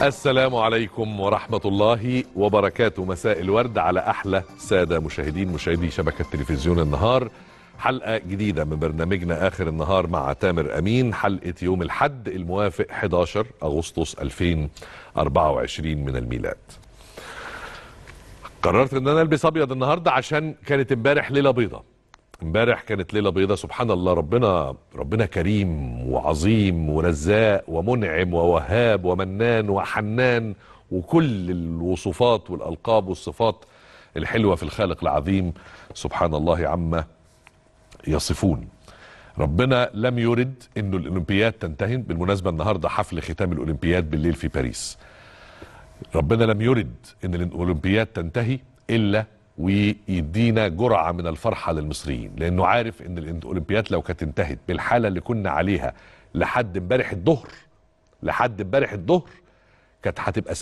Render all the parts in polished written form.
السلام عليكم ورحمة الله وبركاته. مساء الورد على أحلى سادة مشاهدي شبكة تلفزيون النهار. حلقة جديدة من برنامجنا آخر النهار مع تامر أمين، حلقة يوم الحد الموافق 11 أغسطس 2024 من الميلاد. قررت ان انا البس ابيض النهارده عشان كانت امبارح ليله بيضه. امبارح كانت ليله بيضه، سبحان الله. ربنا كريم وعظيم ورزاق ومنعم ووهاب ومنان وحنان، وكل الوصفات والالقاب والصفات الحلوه في الخالق العظيم سبحان الله عما يصفون. ربنا لم يرد انه الاولمبياد تنتهي. بالمناسبه النهارده حفل ختام الاولمبياد بالليل في باريس. ربنا لم يرد ان الاولمبياد تنتهي الا ويدينا جرعه من الفرحه للمصريين، لانه عارف ان الاولمبياد لو كانت انتهت بالحاله اللي كنا عليها لحد امبارح الظهر كانت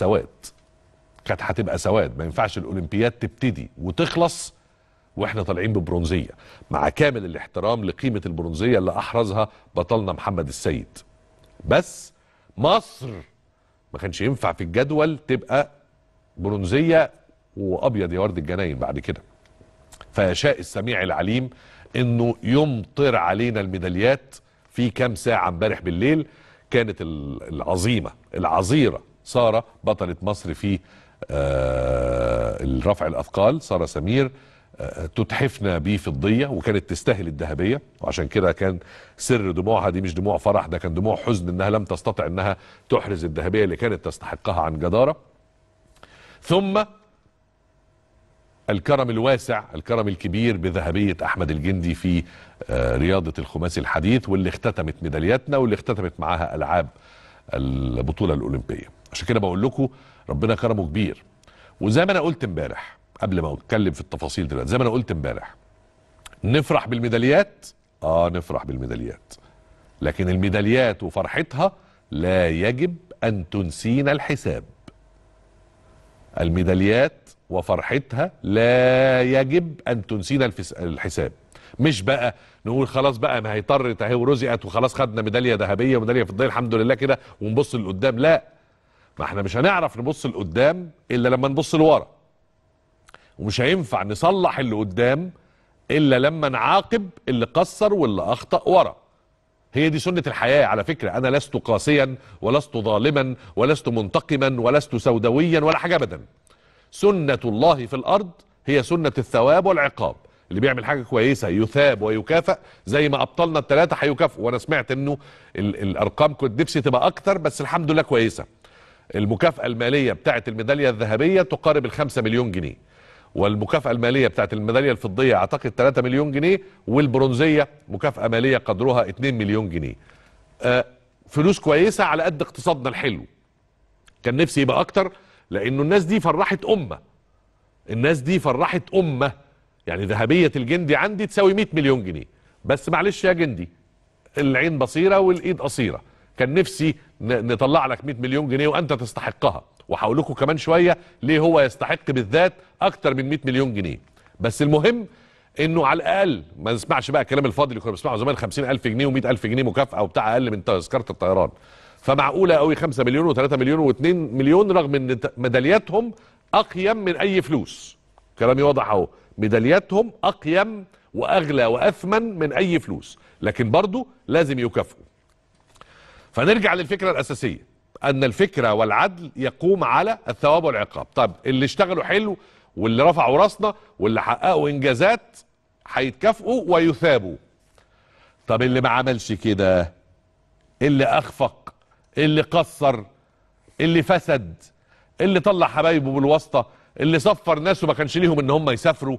هتبقى سواد. ما ينفعش الاولمبياد تبتدي وتخلص واحنا طالعين ببرونزيه، مع كامل الاحترام لقيمه البرونزيه اللي احرزها بطلنا محمد السيد. بس مصر ما كانش ينفع في الجدول تبقى برونزيه وابيض يا ورد الجناين بعد كده. فيشاء السميع العليم انه يمطر علينا الميداليات في كام ساعه. امبارح بالليل كانت العظيره ساره بطله مصر في الرفع الاثقال، ساره سمير، تتحفنا بفضيه، وكانت تستاهل الذهبيه. وعشان كده كان سر دموعها دي مش دموع فرح، ده كان دموع حزن انها لم تستطع انها تحرز الذهبيه اللي كانت تستحقها عن جداره. ثم الكرم الواسع، الكرم الكبير بذهبيه احمد الجندي في رياضه الخماسي الحديث، واللي اختتمت ميدالياتنا واللي اختتمت معاها العاب البطوله الاولمبيه. عشان كده بقول لكم ربنا كرمه كبير. وزي ما انا قلت امبارح قبل ما اتكلم في التفاصيل دلوقتي، زي ما انا قلت امبارح، نفرح بالميداليات، نفرح بالميداليات، لكن الميداليات وفرحتها لا يجب ان تنسينا الحساب. الميداليات وفرحتها لا يجب ان تنسينا الحساب. مش بقى نقول خلاص بقى ما هيضطر اهي ورزقت وخلاص خدنا ميداليه ذهبيه وميداليه فضيه الحمد لله كده ونبص لقدام. لا، ما احنا مش هنعرف نبص لقدام الا لما نبص لورا، ومش هينفع نصلح اللي قدام الا لما نعاقب اللي قصر واللي اخطأ ورا. هي دي سنة الحياة على فكرة. انا لست قاسيا ولست ظالما ولست منتقما ولست سوداويا ولا حاجة ابدا. سنة الله في الارض هي سنة الثواب والعقاب. اللي بيعمل حاجة كويسة يثاب ويكافئ، زي ما ابطالنا الثلاثة هيكافئوا. وانا سمعت انه الارقام كنت نفسي تبقى اكتر، بس الحمد لله كويسة. المكافأة المالية بتاعت الميدالية الذهبية تقارب ال5 مليون جنيه، والمكافأة المالية بتاعت الميدالية الفضية اعتقد 3 مليون جنيه، والبرونزية مكافأة مالية قدرها 2 مليون جنيه. فلوس كويسة على قد اقتصادنا الحلو. كان نفسي يبقى اكتر، لانه الناس دي فرحت امة. يعني ذهبية الجندي عندي تساوي 100 مليون جنيه. بس معلش يا جندي، العين بصيرة والايد قصيرة. كان نفسي نطلع لك 100 مليون جنيه وانت تستحقها، وهقول لكم كمان شويه ليه هو يستحق بالذات اكتر من 100 مليون جنيه. بس المهم انه على الاقل ما نسمعش بقى الكلام الفاضي اللي كنا بنسمعه زمان، 50,000 جنيه و100,000 جنيه مكافاه وبتاع اقل من تذكره الطيران. فمعقوله قوي 5 مليون و3 مليون و2 مليون، رغم ان ميدالياتهم اقيم من اي فلوس. كلامي واضح اهو، ميدالياتهم اقيم واغلى واثمن من اي فلوس، لكن برضو لازم يكافئوا. فنرجع للفكرة الأساسية، أن الفكرة والعدل يقوم على الثواب والعقاب. طب اللي اشتغلوا حلو واللي رفعوا راسنا واللي حققوا إنجازات هيتكافئوا ويثابوا. طب اللي ما عملش كده، اللي أخفق، اللي قصر، اللي فسد، اللي طلع حبايبه بالواسطة، اللي صفر ناس وما كانش ليهم إن هم يسافروا،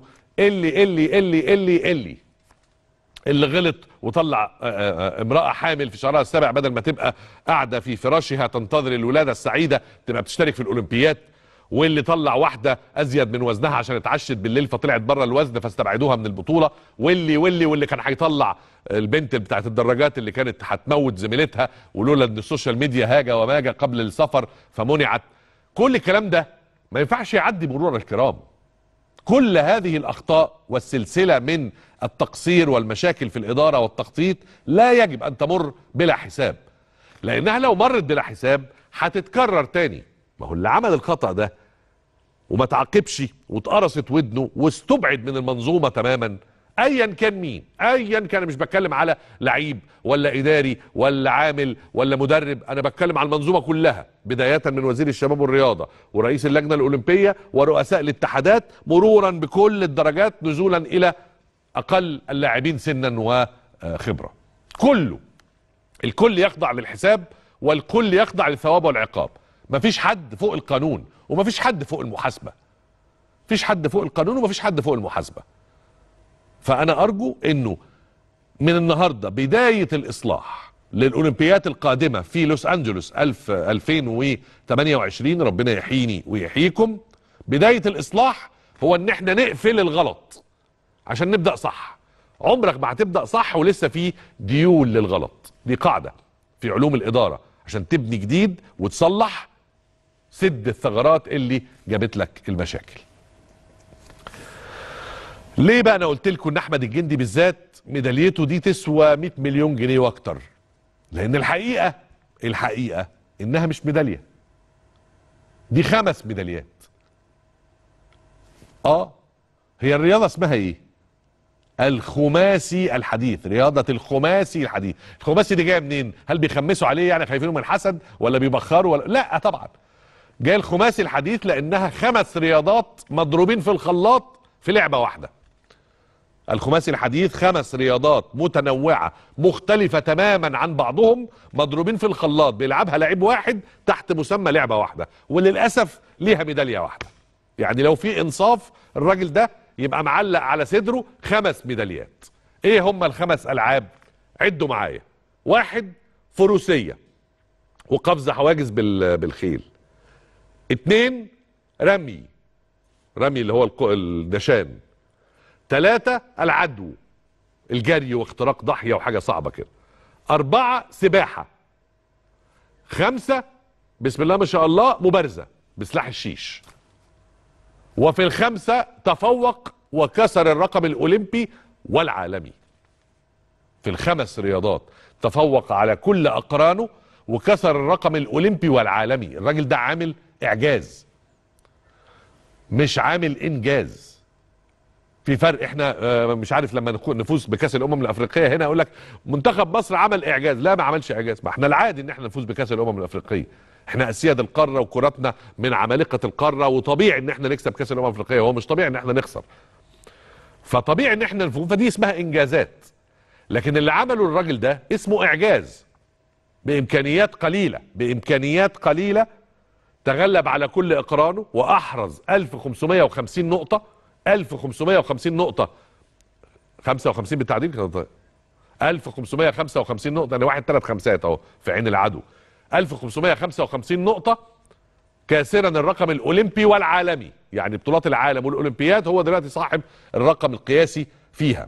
اللي غلط وطلع امرأة حامل في شهرها السابع بدل ما تبقى قاعدة في فراشها تنتظر الولادة السعيدة تبقى بتشترك في الأولمبياد، واللي طلع واحدة أزيد من وزنها عشان اتعشت بالليل فطلعت بره الوزن فاستبعدوها من البطولة، واللي كان هيطلع البنت بتاعت الدراجات اللي كانت هتموت زميلتها ولولا ان السوشيال ميديا هاجة وماجة قبل السفر فمنعت. كل الكلام ده ما ينفعش يعدي مرور الكرام. كل هذه الأخطاء والسلسلة من التقصير والمشاكل في الإدارة والتخطيط لا يجب أن تمر بلا حساب، لأنها لو مرت بلا حساب هتتكرر تاني. ما هو اللي عمل الخطأ ده وما تعاقبش واتقرصت ودنه واستبعد من المنظومه تماما، ايا كان مين، ايا كان، مش بتكلم على لعيب ولا اداري ولا عامل ولا مدرب، انا بتكلم على المنظومه كلها، بدايه من وزير الشباب والرياضه ورئيس اللجنه الاولمبيه ورؤساء الاتحادات، مرورا بكل الدرجات نزولا الى اقل اللاعبين سنا وخبره. كله، الكل يخضع للحساب والكل يخضع للثواب والعقاب. مفيش حد فوق القانون ومفيش حد فوق المحاسبه. مفيش حد فوق القانون ومفيش حد فوق المحاسبه. فانا ارجو انه من النهارده بدايه الاصلاح للاولمبيات القادمه في لوس انجلوس 2028، ربنا يحييني ويحييكم. بدايه الاصلاح هو ان احنا نقفل الغلط عشان نبدا صح. عمرك ما هتبدا صح ولسه في ديول للغلط. دي قاعده في علوم الاداره، عشان تبني جديد وتصلح سد الثغرات اللي جابت لك المشاكل. ليه بقى انا قلت لكم ان احمد الجندي بالذات ميداليته دي تسوى 100 مليون جنيه واكتر؟ لان الحقيقه انها مش ميداليه، دي 5 ميداليات. هي الرياضه اسمها ايه؟ الخماسي الحديث، رياضه الخماسي الحديث. الخماسي دي جايه منين؟ هل بيخمسوا عليه يعني خايفينه من الحسد ولا بيبخروا ولا لا؟ طبعا جاي الخماسي الحديث لانها 5 رياضات مضروبين في الخلاط في لعبه واحده. الخماسي الحديث 5 رياضات متنوعه مختلفه تماما عن بعضهم مضروبين في الخلاط بيلعبها لاعب واحد تحت مسمى لعبه واحده، وللاسف ليها ميداليه واحده. يعني لو في انصاف الراجل ده يبقى معلق على صدره 5 ميداليات. ايه هم ال5 العاب؟ عدوا معايا. 1 فروسيه وقفز حواجز بالخيل. 2 رمي اللي هو النشان. 3 العدو، الجري واختراق ضاحيه وحاجه صعبه كده. 4 سباحه. 5 بسم الله ما شاء الله مبارزه بسلاح الشيش. وفي ال5 تفوق وكسر الرقم الاولمبي والعالمي. في ال5 رياضات تفوق على كل اقرانه وكسر الرقم الاولمبي والعالمي. الراجل ده عامل اعجاز مش عامل انجاز. في فرق. احنا مش عارف لما نفوز بكاس الامم الافريقيه هنا اقول لك منتخب مصر عمل اعجاز. لا، ما عملش اعجاز. ما احنا العادي ان احنا نفوز بكاس الامم الافريقيه. احنا اسياد القاره وكرتنا من عمالقه القاره، وطبيعي ان احنا نكسب كاس الامم الافريقيه. هو مش طبيعي ان احنا نخسر. فطبيعي ان احنا نفوز. فدي اسمها انجازات. لكن اللي عمله الراجل ده اسمه اعجاز بامكانيات قليله تغلب على كل اقرانه واحرز 1550 نقطه. 1550 نقطه، 55 بالتعديل كده. 1555 نقطه، يعني 1 3 5 اهو في عين العدو. 1555 نقطه كاسرا الرقم الاولمبي والعالمي. يعني بطولات العالم والاولمبياد هو دلوقتي صاحب الرقم القياسي فيها،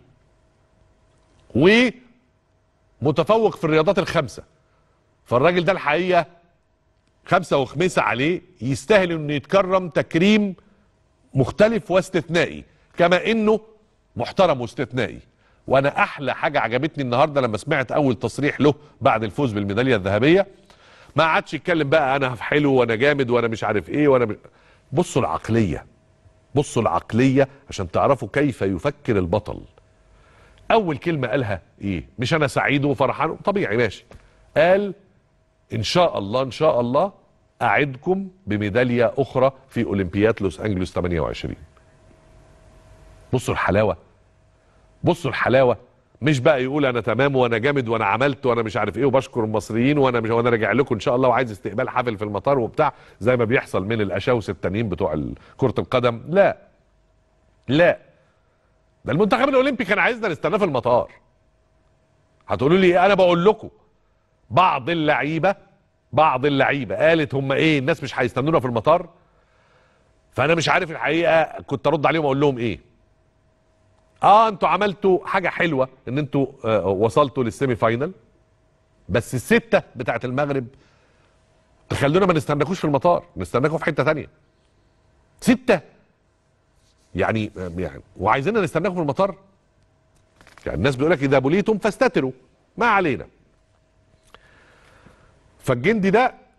ومتفوق في الرياضات ال5. فالراجل ده الحقيقه 5 وخميسة عليه، يستاهل انه يتكرم تكريم مختلف واستثنائي كما انه محترم واستثنائي. وانا احلى حاجه عجبتني النهارده لما سمعت اول تصريح له بعد الفوز بالميداليه الذهبيه، ما عادش يتكلم بقى انا حلو وانا جامد وانا مش عارف ايه وانا بصوا العقليه عشان تعرفوا كيف يفكر البطل. اول كلمه قالها ايه؟ مش انا سعيد وفرحان، طبيعي ماشي. قال ان شاء الله اعدكم بميداليه اخرى في اولمبياد لوس انجلوس 28. بصوا الحلاوه. مش بقى يقول انا تمام وانا جامد وانا عملت وانا مش عارف ايه وبشكر المصريين وانا راجع لكم ان شاء الله وعايز استقبال حافل في المطار وبتاع زي ما بيحصل من الاشاوس التانيين بتوع كرة القدم. لا ده المنتخب الاولمبي كان عايزنا نستناه في المطار. هتقولوا لي انا بقول لكم بعض اللعيبه قالت هم ايه الناس مش هيستنونا في المطار. فانا مش عارف الحقيقه كنت ارد عليهم اقول لهم ايه. انتوا عملتوا حاجه حلوه ان انتوا وصلتوا للسيمي فاينل، بس ال6 بتاعت المغرب تخلونا ما نستناكوش في المطار، نستناكوا في حته ثانيه. 6 يعني وعايزيننا نستناكم في المطار. يعني الناس بيقول لك اذا بليتم فاستتروا، ما علينا. فالجندي ده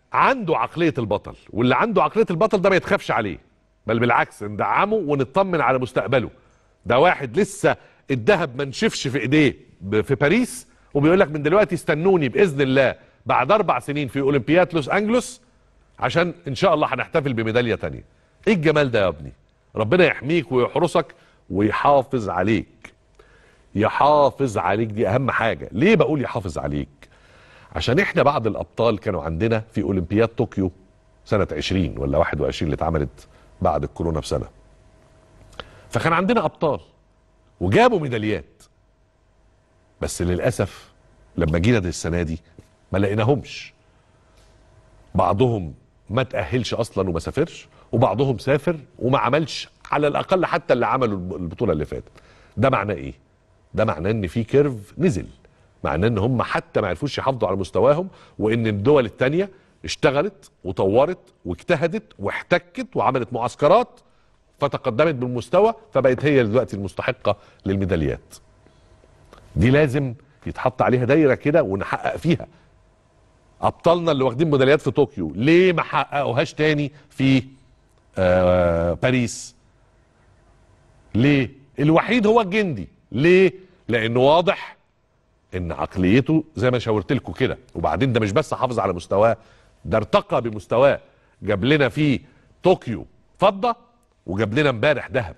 عنده عقليه البطل، واللي عنده عقليه البطل ده ما يتخافش عليه، بل بالعكس ندعمه ونطمن على مستقبله. ده واحد لسه الذهب ما نشفش في ايديه في باريس، وبيقول لك من دلوقتي استنوني باذن الله بعد 4 سنين في اولمبياد لوس انجلوس عشان ان شاء الله هنحتفل بميداليه تانية. ايه الجمال ده يا ابني؟ ربنا يحميك ويحرسك ويحافظ عليك. يحافظ عليك دي اهم حاجه. ليه بقول يحافظ عليك؟ عشان احنا بعض الابطال كانوا عندنا في اولمبياد طوكيو سنه 20 ولا 21 اللي اتعملت بعد الكورونا بسنه. فكان عندنا ابطال وجابوا ميداليات، بس للاسف لما جينا السنه دي ما لقيناهمش. بعضهم ما تأهلش اصلا وما سافرش، وبعضهم سافر وما عملش على الاقل حتى اللي عملوا البطوله اللي فاتت. ده معناه ايه؟ ده معناه ان في كيرف نزل، معناه ان هم حتى ما عرفوش يحافظوا على مستواهم، وان الدول التانية اشتغلت وطورت واجتهدت واحتكت وعملت معسكرات فتقدمت بالمستوى، فبقت هي دلوقتي المستحقه للميداليات. دي لازم يتحط عليها دايره كده ونحقق فيها. ابطالنا اللي واخدين ميداليات في طوكيو ليه ما حققوهاش تاني في باريس؟ ليه؟ الوحيد هو الجندي. ليه؟ لانه واضح ان عقليته زي ما شاورت لكم كده. وبعدين ده مش بس حافظ على مستواه، ده ارتقى بمستواه. جاب لنا في طوكيو فضه وجاب لنا امبارح ذهب.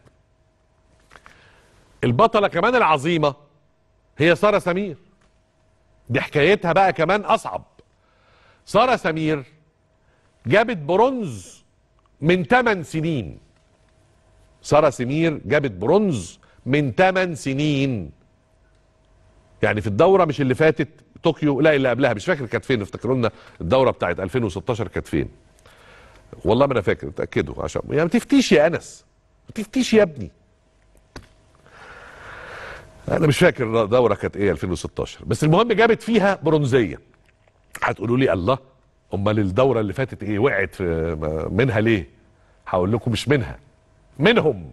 البطله كمان العظيمه هي ساره سمير. دي حكايتها بقى كمان اصعب. ساره سمير جابت برونز من 8 سنين. ساره سمير جابت برونز من 8 سنين. يعني في الدوره مش اللي فاتت طوكيو، لا اللي قبلها، مش فاكر كانت فين. افتكروا لنا الدوره بتاعت 2016 كانت فين. والله ما انا فاكر، اتاكدوا عشان يعني ما تفتيش يا انس، ما تفتيش يا ابني. انا مش فاكر الدوره كانت ايه 2016، بس المهم جابت فيها برونزيه. هتقولوا لي الله، امال الدوره اللي فاتت ايه؟ وقعت منها ليه؟ هقول لكم مش منها، منهم.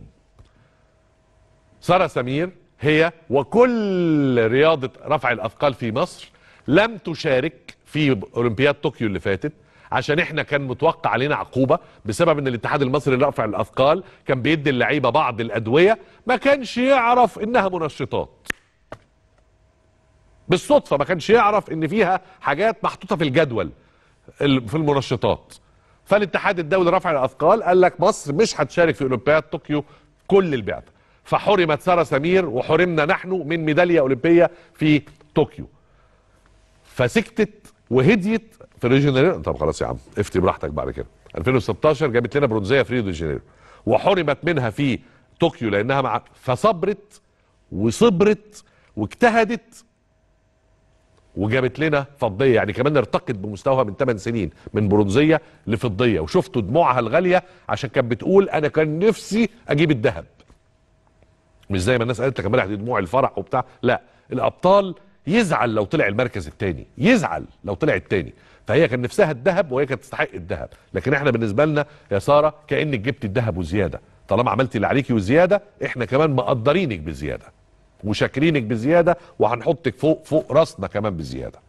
ساره سمير هي وكل رياضه رفع الاثقال في مصر لم تشارك في اولمبياد طوكيو اللي فاتت، عشان احنا كان متوقع علينا عقوبه بسبب ان الاتحاد المصري لرفع الاثقال كان بيدي اللعيبه بعض الادويه ما كانش يعرف انها منشطات. بالصدفه ما كانش يعرف ان فيها حاجات محطوطه في الجدول في المنشطات. فالاتحاد الدولي لرفع الاثقال قال لك مصر مش هتشارك في اولمبياد طوكيو كل البعثه. فحرمت ساره سمير وحرمنا نحن من ميداليه اولمبيه في طوكيو. فسكتت وهديت في ريو دي جانيرو. طب خلاص يا عم افتي براحتك بعد كده. 2016 جابت لنا برونزيه في ريو دي جانيرو وحرمت منها في طوكيو لانها فصبرت وصبرت واجتهدت وجابت لنا فضيه. يعني كمان ارتقت بمستواها من 8 سنين من برونزيه لفضيه. وشفتوا دموعها الغاليه عشان كانت بتقول انا كان نفسي اجيب الذهب. مش زي ما الناس قالت لك امبارح دي دموع الفرح وبتاع. لا، الابطال يزعل لو طلع المركز الثاني، يزعل لو طلع الثاني. فهي كان نفسها الذهب وهي كانت تستحق الذهب، لكن احنا بالنسبه لنا يا ساره كانك جبت الذهب وزياده. طالما عملتي اللي عليكي وزياده احنا كمان مقدرينك بزياده وشاكرينك بزياده وهنحطك فوق راسنا كمان بزياده.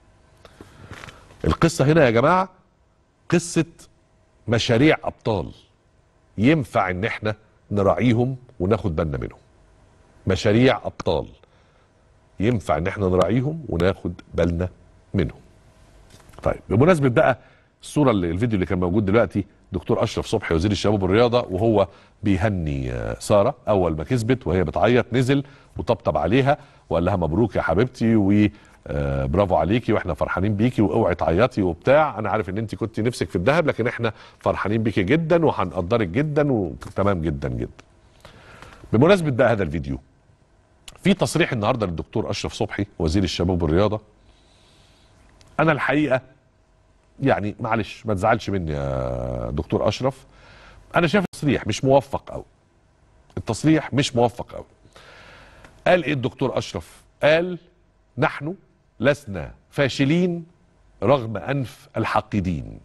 القصه هنا يا جماعه قصه مشاريع ابطال ينفع ان احنا نراعيهم وناخد بالنا منهم. مشاريع ابطال ينفع ان احنا نراعيهم وناخد بالنا منهم. طيب بمناسبه بقى الصوره الفيديو اللي كان موجود دلوقتي، دكتور اشرف صبحي وزير الشباب والرياضه وهو بيهني ساره اول ما كسبت وهي بتعيط، نزل وطبطب عليها وقال لها مبروك يا حبيبتي وبرافو عليكي واحنا فرحانين بيكي واوعي تعيطي وبتاع. انا عارف ان انت كنت نفسك في الذهب لكن احنا فرحانين بيكي جدا وهنقدرك جدا وتمام جدا جدا. بمناسبه بقى هذا الفيديو، في تصريح النهارده للدكتور اشرف صبحي وزير الشباب والرياضه. انا الحقيقه يعني معلش ما تزعلش مني يا دكتور اشرف، انا شايف التصريح مش موفق قوي. التصريح مش موفق قوي. قال ايه الدكتور اشرف؟ قال نحن لسنا فاشلين رغم انف الحاقدين.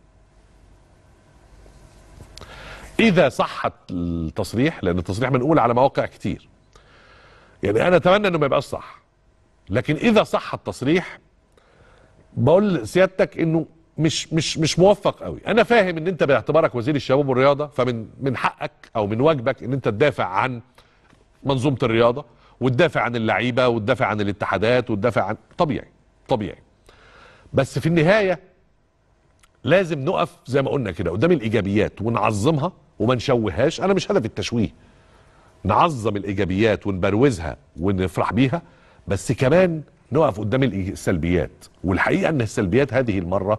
اذا صح التصريح، لان التصريح منقول على مواقع كتير، يعني انا اتمنى انه ما يبقاش صح، لكن اذا صح التصريح بقول لسيادتك انه مش موفق قوي. انا فاهم ان انت باعتبارك وزير الشباب والرياضه فمن حقك او من واجبك ان انت تدافع عن منظومه الرياضه وتدافع عن اللعيبه وتدافع عن الاتحادات وتدافع عن طبيعي. بس في النهايه لازم نقف زي ما قلنا كده قدام الايجابيات ونعظمها وما نشوههاش. انا مش هدف التشويه، نعظم الايجابيات ونبروزها ونفرح بيها، بس كمان نقف قدام السلبيات. والحقيقه ان السلبيات هذه المره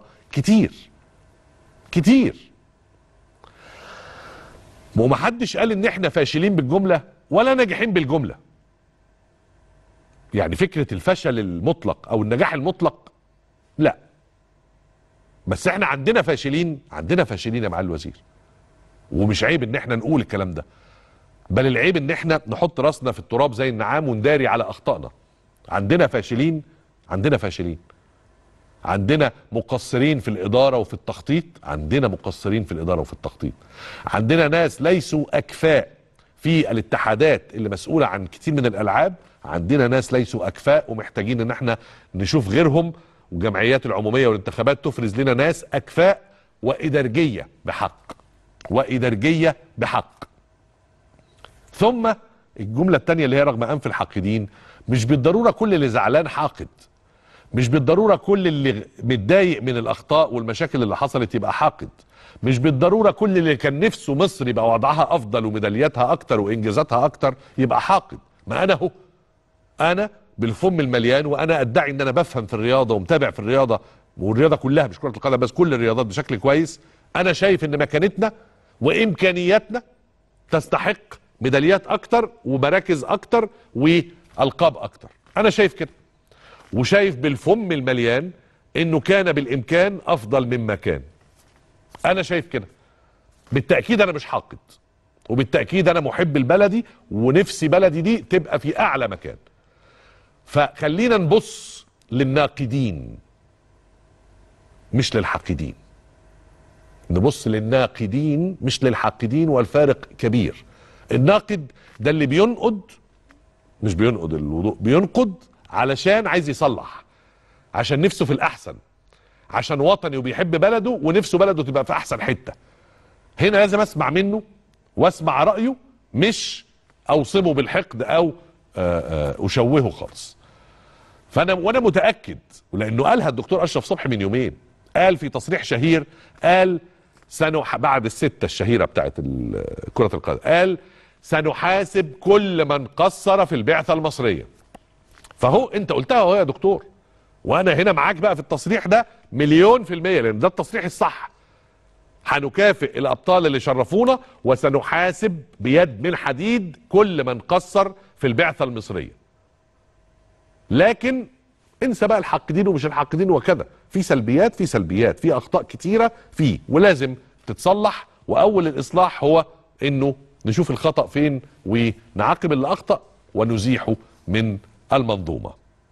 كتير. ومحدش قال ان احنا فاشلين بالجمله ولا ناجحين بالجمله. يعني فكره الفشل المطلق او النجاح المطلق لا، بس احنا عندنا فاشلين يا معالي الوزير، ومش عيب ان احنا نقول الكلام ده، بل العيب ان احنا نحط راسنا في التراب زي النعام ونداري على اخطائنا. عندنا فاشلين، عندنا مقصرين في الاداره وفي التخطيط، عندنا ناس ليسوا اكفاء في الاتحادات اللي مسؤوله عن كتير من الالعاب، عندنا ناس ليسوا اكفاء ومحتاجين ان احنا نشوف غيرهم، والجمعيات العموميه والانتخابات تفرز لنا ناس اكفاء وادارجيه بحق. ثم الجمله الثانيه اللي هي رغم انف الحاقدين، مش بالضروره كل اللي زعلان حاقد، مش بالضروره كل اللي متضايق من الاخطاء والمشاكل اللي حصلت يبقى حاقد، مش بالضروره كل اللي كان نفسه مصر يبقى وضعها افضل وميدالياتها اكتر وانجازاتها اكتر يبقى حاقد. ما انا بالفم المليان، وانا ادعي ان انا بفهم في الرياضه ومتابع في الرياضه، والرياضه كلها مش كره القدم بس، كل الرياضات بشكل كويس. انا شايف ان مكانتنا وامكانياتنا تستحق ميداليات اكتر ومراكز اكتر والقاب اكتر. انا شايف كده، وشايف بالفم المليان انه كان بالامكان افضل مما كان. انا شايف كده. بالتاكيد انا مش حاقد، وبالتاكيد انا محب لبلدي ونفسي بلدي دي تبقى في اعلى مكان. فخلينا نبص للناقدين مش للحاقدين، نبص للناقدين مش للحاقدين، والفارق كبير. الناقد ده اللي بينقد، مش بينقد الوضوء، بينقد علشان عايز يصلح، عشان نفسه في الاحسن، عشان وطني وبيحب بلده ونفسه بلده تبقى في احسن حته. هنا لازم اسمع منه واسمع رايه، مش اوصمه بالحقد او اشوهه خالص. وانا متاكد، ولانه قالها الدكتور اشرف صبحي من يومين، قال في تصريح شهير، قال بعد الستة الشهيرة بتاعت كرة القدم، قال سنحاسب كل من قصر في البعثة المصرية. فهو انت قلتها اهو يا دكتور، وانا هنا معاك بقى في التصريح ده 100%، لان ده التصريح الصح. هنكافئ الابطال اللي شرفونا، وسنحاسب بيد من حديد كل من قصر في البعثة المصرية. لكن انسى بقى الحاقدين ومش الحاقدين وكذا، في سلبيات، في اخطاء كتيره ولازم تتصلح. واول الاصلاح هو انه نشوف الخطأ فين ونعاقب اللي اخطأ ونزيحه من المنظومه.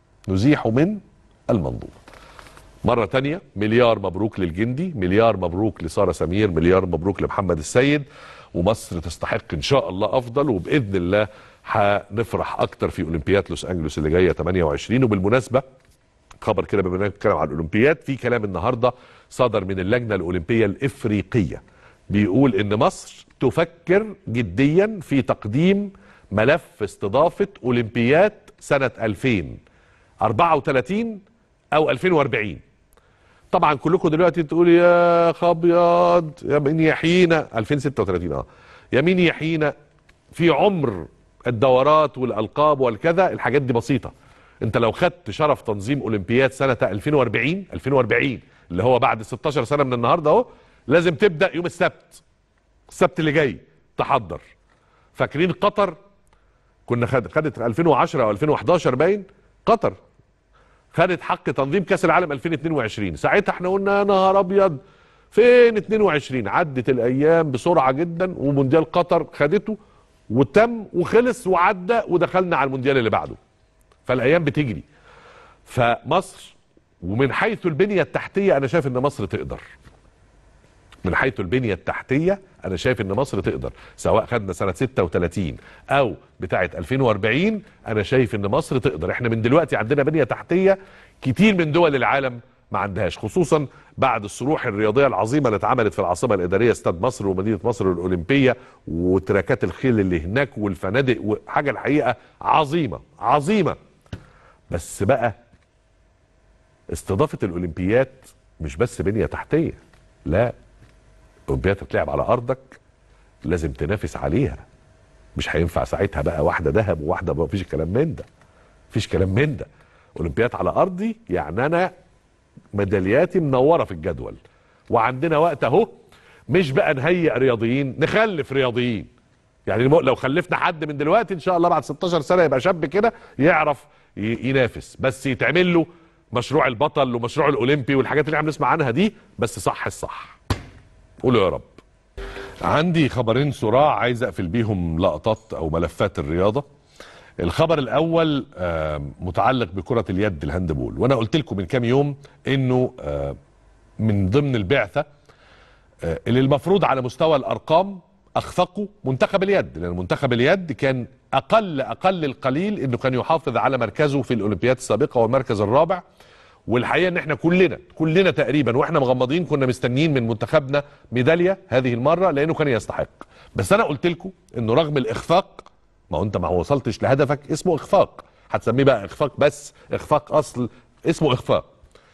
مرة تانية مليار مبروك للجندي، مليار مبروك لسارة سمير، مليار مبروك لمحمد السيد، ومصر تستحق ان شاء الله افضل، وباذن الله هنفرح اكتر في اولمبياد لوس انجلوس اللي جايه 28. وبالمناسبه خبر كده بما اننا بنتكلم عن الاولمبياد، في كلام النهارده صدر من اللجنه الاولمبيه الافريقيه بيقول ان مصر تفكر جديا في تقديم ملف استضافه اولمبياد سنه 2034 او 2040. طبعا كلكم دلوقتي تقولوا يا خبيض يا مين يحيينا 2036 يا مين يحيينا في عمر الدورات والالقاب والكذا. الحاجات دي بسيطه. انت لو خدت شرف تنظيم اولمبياد سنه 2040 اللي هو بعد 16 سنه من النهارده اهو، لازم تبدا يوم السبت اللي جاي تحضر. فاكرين قطر كنا خدت 2010 او 2011 باين، قطر خدت حق تنظيم كاس العالم 2022. ساعتها احنا قلنا يا نهار ابيض فين 22؟ عدت الايام بسرعه جدا، ومونديال قطر خدته وتم وخلص وعدى، ودخلنا على المونديال اللي بعده. فالايام بتجري. فمصر ومن حيث البنيه التحتيه انا شايف ان مصر تقدر. من حيث البنيه التحتيه انا شايف ان مصر تقدر، سواء خدنا سنه 36 او بتاعه 2040 انا شايف ان مصر تقدر. احنا من دلوقتي عندنا بنيه تحتيه كتير من دول العالم ما عندهاش، خصوصا بعد الصروح الرياضيه العظيمه اللي اتعملت في العاصمه الاداريه استاد مصر ومدينه مصر الاولمبيه وتراكات الخيل اللي هناك والفنادق وحاجه الحقيقه عظيمه عظيمه. بس بقى استضافه الاولمبيات مش بس بنيه تحتيه، لا، الاولمبيات بتلعب على ارضك، لازم تنافس عليها. مش هينفع ساعتها بقى واحده ذهب وواحده، ما فيش كلام من ده، مفيش كلام من ده. اولمبياد على ارضي يعني انا ميدالياتي منوره في الجدول، وعندنا وقت اهو. مش بقى نهيئ رياضيين، نخلف رياضيين. يعني لو خلفنا حد من دلوقتي ان شاء الله بعد 16 سنه يبقى شاب كده يعرف ينافس، بس يتعمل له مشروع البطل ومشروع الاولمبي والحاجات اللي احنا بنسمع عنها دي، بس صح الصح. قولوا يا رب. عندي خبرين صراع عايز اقفل بيهم لقطات او ملفات الرياضه. الخبر الاول متعلق بكره اليد الهاندبول، وانا قلت لكم من كام يوم انه من ضمن البعثه اللي المفروض على مستوى الارقام اخفقوا منتخب اليد، لان منتخب اليد كان اقل القليل انه كان يحافظ على مركزه في الاولمبياد السابقه والمركز الرابع. والحقيقه ان احنا كلنا تقريبا واحنا مغمضين كنا مستنيين من منتخبنا ميداليه هذه المره لانه كان يستحق. بس انا قلت لكم انه رغم الاخفاق، ما هو انت ما وصلتش لهدفك اسمه اخفاق، هتسميه بقى اخفاق، بس اخفاق اصل اسمه اخفاق.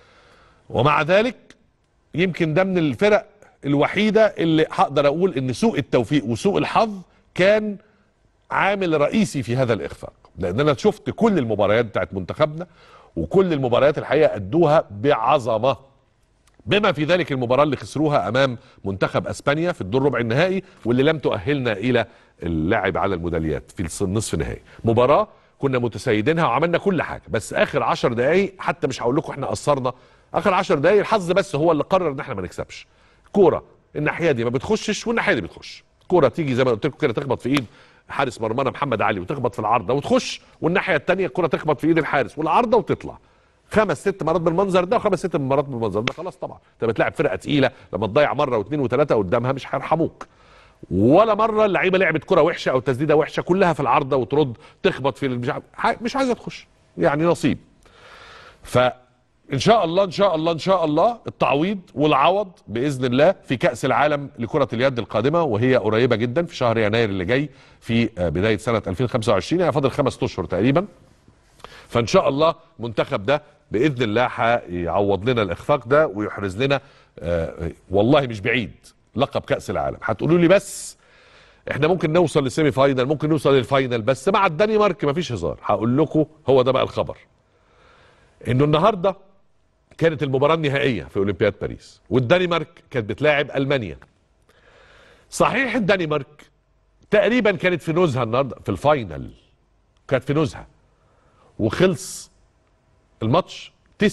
ومع ذلك يمكن ده من الفرق الوحيده اللي هقدر اقول ان سوء التوفيق وسوء الحظ كان عامل رئيسي في هذا الاخفاق، لان انا شفت كل المباريات بتاعت منتخبنا وكل المباريات الحقيقه ادوها بعظمه، بما في ذلك المباراه اللي خسروها امام منتخب اسبانيا في الدور ربع النهائي واللي لم تؤهلنا الى اللعب على الميداليات في النصف النهائي. مباراه كنا متسيدينها وعملنا كل حاجه، بس اخر 10 دقائق حتى مش هقول لكم احنا قصرنا، اخر 10 دقائق الحظ بس هو اللي قرر ان احنا ما نكسبش. كوره الناحيه دي ما بتخشش والناحيه دي بتخش، كوره تيجي زي ما قلت لكم كده تخبط في ايد حارس مرمانا محمد علي وتخبط في العارضه وتخش، والناحيه الثانيه الكوره تخبط في ايد الحارس والعارضه وتطلع. 5-6 مرات بالمنظر ده و5-6 مرات بالمنظر ده، خلاص طبعا انت بتلاعب فرقه تقيله، لما تضيع مره واثنين وثلاثه قدامها مش هيرحموك. ولا مره اللعيبه لعبت كره وحشه او تسديده وحشه، كلها في العارضه وترد تخبط في مش عايزه تخش، يعني نصيب. فان شاء الله ان شاء الله ان شاء الله التعويض والعوض باذن الله في كاس العالم لكره اليد القادمه، وهي قريبه جدا في شهر يناير اللي جاي في بدايه سنه 2025، يعني فاضل 5 اشهر تقريبا. فان شاء الله المنتخب ده باذن الله هيعوض لنا الاخفاق ده ويحرز لنا والله مش بعيد لقب كاس العالم. هتقولوا لي بس احنا ممكن نوصل للسيمي فاينل، ممكن نوصل للفاينل، بس مع الدنمارك مفيش هزار. هقول لكم هو ده بقى الخبر، انه النهارده كانت المباراه النهائيه في اولمبياد باريس والدنمارك كانت بتلاعب المانيا. صحيح الدنمارك تقريبا كانت في نزهه النهارده في الفاينل، كانت في نزهه وخلص الماتش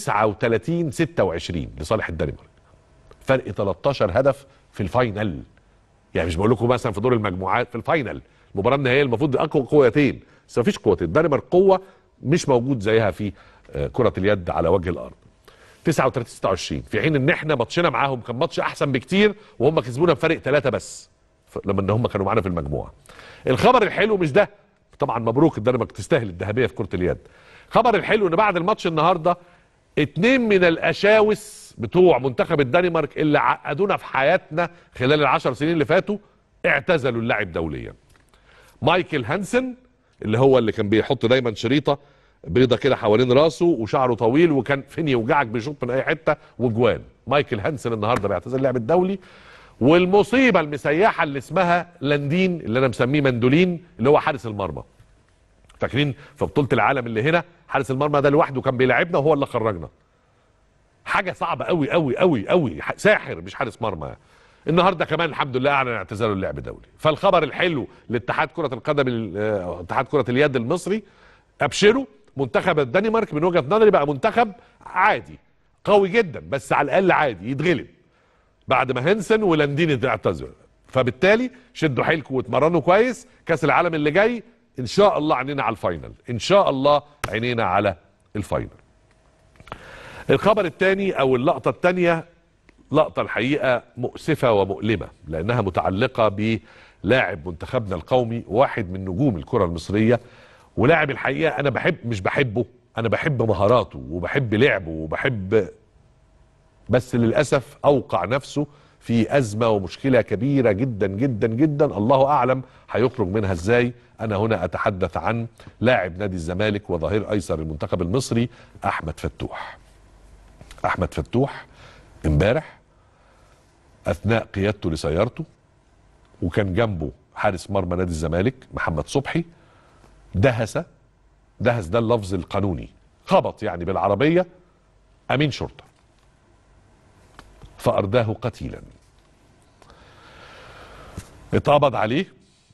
39-26 لصالح الدنمارك، فرق 13 هدف في الفاينل. يعني مش بقول لكم مثلا في دور المجموعات، في الفاينل المباراه النهائيه المفروض اقوى قوتين، بس مفيش قوتين. الدنمارك قوه مش موجود زيها في كره اليد على وجه الارض. 39-26 في حين ان احنا ماتشنا معاهم كان ماتش احسن بكتير وهم كسبونا بفرق 3 بس لما ان هم كانوا معانا في المجموعه. الخبر الحلو مش ده طبعا، مبروك الدنمارك تستاهل الذهبيه في كره اليد. خبر الحلو ان بعد الماتش النهارده 2 من الاشاوس بتوع منتخب الدنمارك اللي عقدونا في حياتنا خلال ال10 سنين اللي فاتوا اعتزلوا اللعب دوليا. مايكل هانسن اللي هو اللي كان بيحط دايما شريطه بيضه كده حوالين راسه وشعره طويل وكان فين يوجعك بيشوط من اي حته وجوان، مايكل هانسن النهارده بيعتزل اللعب الدولي. والمصيبه المسيحه اللي اسمها لاندين اللي انا مسميه مندولين اللي هو حارس المرمى. فاكرين في بطوله العالم اللي هنا حارس المرمى ده لوحده كان بيلاعبنا وهو اللي خرجنا. حاجه صعبه قوي قوي قوي قوي، ساحر مش حارس مرمى. النهارده كمان الحمد لله اعلن اعتزاله اللعب الدولي. فالخبر الحلو لاتحاد كره القدم، اتحاد كره اليد المصري، ابشروا، منتخب الدنمارك من وجهه نظري بقى منتخب عادي قوي جدا، بس على الاقل عادي يتغلب بعد ما هنسن ولاندين اعتزلوا. فبالتالي شدوا حيلكم واتمرنوا كويس، كاس العالم اللي جاي ان شاء الله عينينا على الفاينل، ان شاء الله عينينا على الفاينل. الخبر الثاني او اللقطه الثانيه لقطه الحقيقه مؤسفه ومؤلمه، لانها متعلقه بلاعب منتخبنا القومي، واحد من نجوم الكره المصريه، ولاعب الحقيقه انا مش بحبه، انا بحب مهاراته وبحب لعبه وبحب بس للأسف أوقع نفسه في أزمة ومشكلة كبيرة جدا جدا جدا، الله أعلم هيخرج منها إزاي. أنا هنا أتحدث عن لاعب نادي الزمالك وظهير أيسر المنتخب المصري أحمد فتوح. أحمد فتوح امبارح أثناء قيادته لسيارته وكان جنبه حارس مرمى نادي الزمالك محمد صبحي، دهس ده اللفظ القانوني، خبط يعني بالعربية أمين شرطة فأرداه قتيلا. اتقبض عليه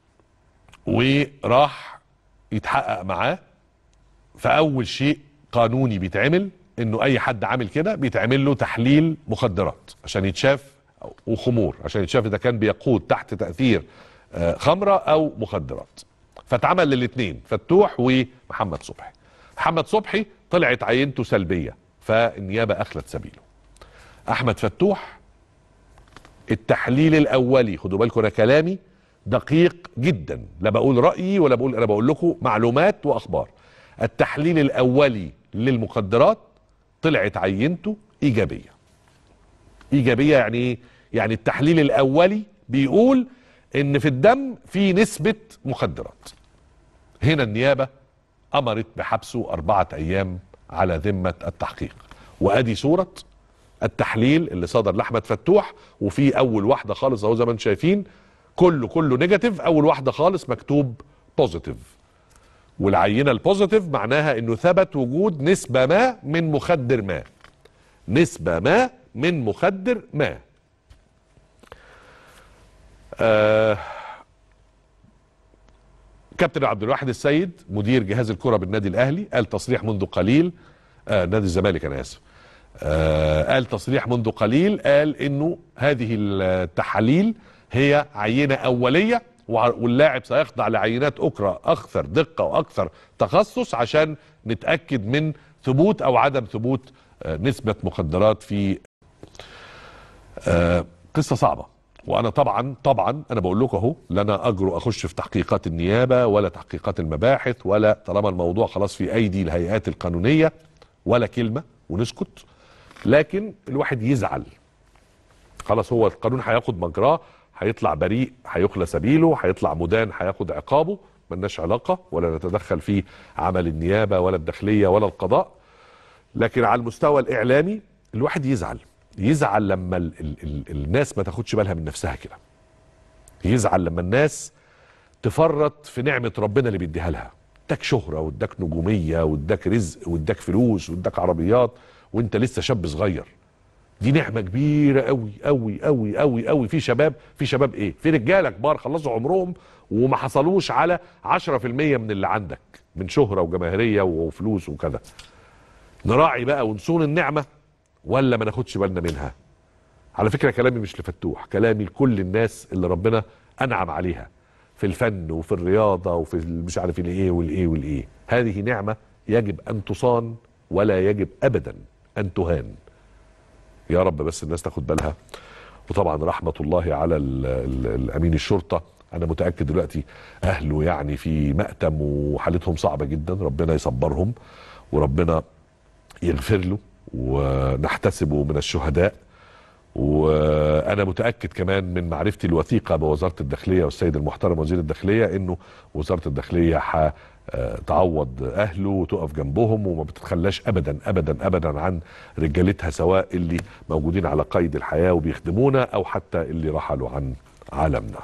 وراح يتحقق معاه. فأول شيء قانوني بيتعمل انه اي حد عامل كده بيتعمل له تحليل مخدرات عشان يتشاف، وخمور عشان يتشاف اذا كان بيقود تحت تأثير خمرة او مخدرات. فاتعمل للاثنين فتوح ومحمد صبحي. محمد صبحي طلعت عينته سلبية فالنيابة اخلت سبيله. احمد فتوح التحليل الاولي، خدوا بالكم انا كلامي دقيق جدا، لا بقول رأيي ولا بقول، انا بقول لكم معلومات واخبار. التحليل الاولي للمخدرات طلعت عينته ايجابيه. ايجابيه يعني ايه؟ يعني التحليل الاولي بيقول ان في الدم في نسبه مخدرات. هنا النيابه امرت بحبسه 4 ايام على ذمه التحقيق. وادي صوره التحليل اللي صدر لاحمد فتوح، وفي اول واحده خالص اهو زي ما انتم شايفين كله نيجاتيف، اول واحده خالص مكتوب بوزيتيف. والعينه البوزيتيف معناها انه ثبت وجود نسبه ما من مخدر ما، نسبه ما من مخدر ما. كابتن عبد الواحد السيد مدير جهاز الكره بالنادي الاهلي قال تصريح منذ قليل، نادي الزمالك انا اسف، قال تصريح منذ قليل، قال انه هذه التحاليل هي عينه اوليه واللاعب سيخضع لعينات اخرى اكثر دقه واكثر تخصص عشان نتاكد من ثبوت او عدم ثبوت نسبه مخدرات في. قصه صعبه، وانا طبعا انا بقول لكم اهو لا انا اجرؤ اخش في تحقيقات النيابه ولا تحقيقات المباحث، ولا طالما الموضوع خلاص في ايدي الهيئات القانونيه ولا كلمه ونسكت. لكن الواحد يزعل، خلاص هو القانون هياخد مجراه، هيطلع بريء هيخلى سبيله، هيطلع مدان هياخد عقابه، ملناش علاقه ولا نتدخل في عمل النيابه ولا الداخليه ولا القضاء. لكن على المستوى الاعلامي الواحد يزعل لما الناس ما تاخدش بالها من نفسها كده، يزعل لما الناس تفرط في نعمه ربنا اللي بيديها لها. اداك شهره واداك نجوميه واداك رزق واداك فلوس واداك عربيات وانت لسه شاب صغير. دي نعمه كبيره قوي قوي قوي قوي قوي. في شباب ايه، في رجاله كبار خلصوا عمرهم وما حصلوش على 10% من اللي عندك من شهره وجماهيريه وفلوس وكذا. نراعي بقى ونصون النعمه ولا ما ناخدش بالنا منها؟ على فكره كلامي مش لفتوح، كلامي لكل الناس اللي ربنا انعم عليها في الفن وفي الرياضه وفي مش عارف الايه والايه. هذه نعمه يجب ان تصان ولا يجب ابدا ان تهان. يا رب بس الناس تاخد بالها. وطبعا رحمه الله على الامين الشرطه، انا متاكد دلوقتي اهله يعني في مأتم وحالتهم صعبه جدا، ربنا يصبرهم وربنا يغفر له ونحتسبه من الشهداء. وانا متاكد كمان من معرفتي الوثيقه بوزاره الداخليه والسيد المحترم وزير الداخليه انه وزاره الداخليه تعوض اهله وتقف جنبهم وما بتتخلاش ابدا ابدا ابدا عن رجالتها، سواء اللي موجودين على قيد الحياه وبيخدمونا او حتى اللي رحلوا عن عالمنا.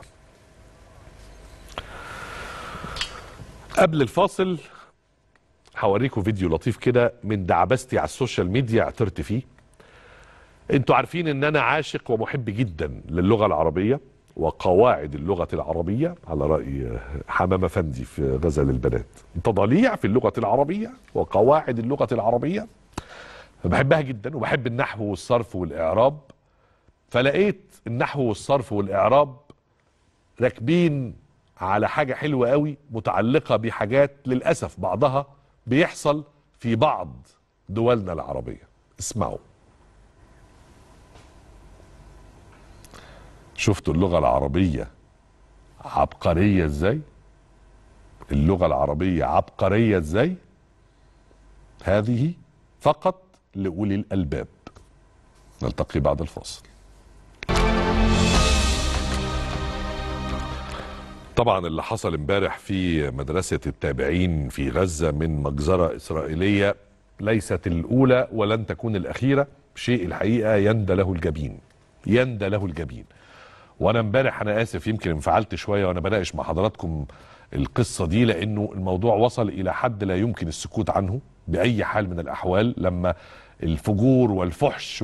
قبل الفاصل هوريكم فيديو لطيف كده من دعبستي على السوشيال ميديا اعترت فيه. انتوا عارفين ان انا عاشق ومحب جدا للغه العربيه وقواعد اللغه العربيه، على راي حمامه فندي في غزل البنات، انت ضليع في اللغه العربيه وقواعد اللغه العربيه. بحبها جدا وبحب النحو والصرف والاعراب. فلقيت النحو والصرف والاعراب راكبين على حاجه حلوه قوي متعلقه بحاجات للاسف بعضها بيحصل في بعض دولنا العربيه. اسمعوا. شفتوا اللغة العربية عبقرية ازاي؟ اللغة العربية عبقرية ازاي؟ هذه فقط لأولي الألباب. نلتقي بعد الفاصل. طبعا اللي حصل امبارح في مدرسة التابعين في غزة من مجزرة إسرائيلية ليست الأولى ولن تكون الأخيرة، شيء الحقيقة يندى له الجبين، يندى له الجبين. وأنا امبارح أنا آسف يمكن انفعلت شوية وأنا بناقش مع حضراتكم القصة دي، لأنه الموضوع وصل إلى حد لا يمكن السكوت عنه بأي حال من الأحوال. لما الفجور والفحش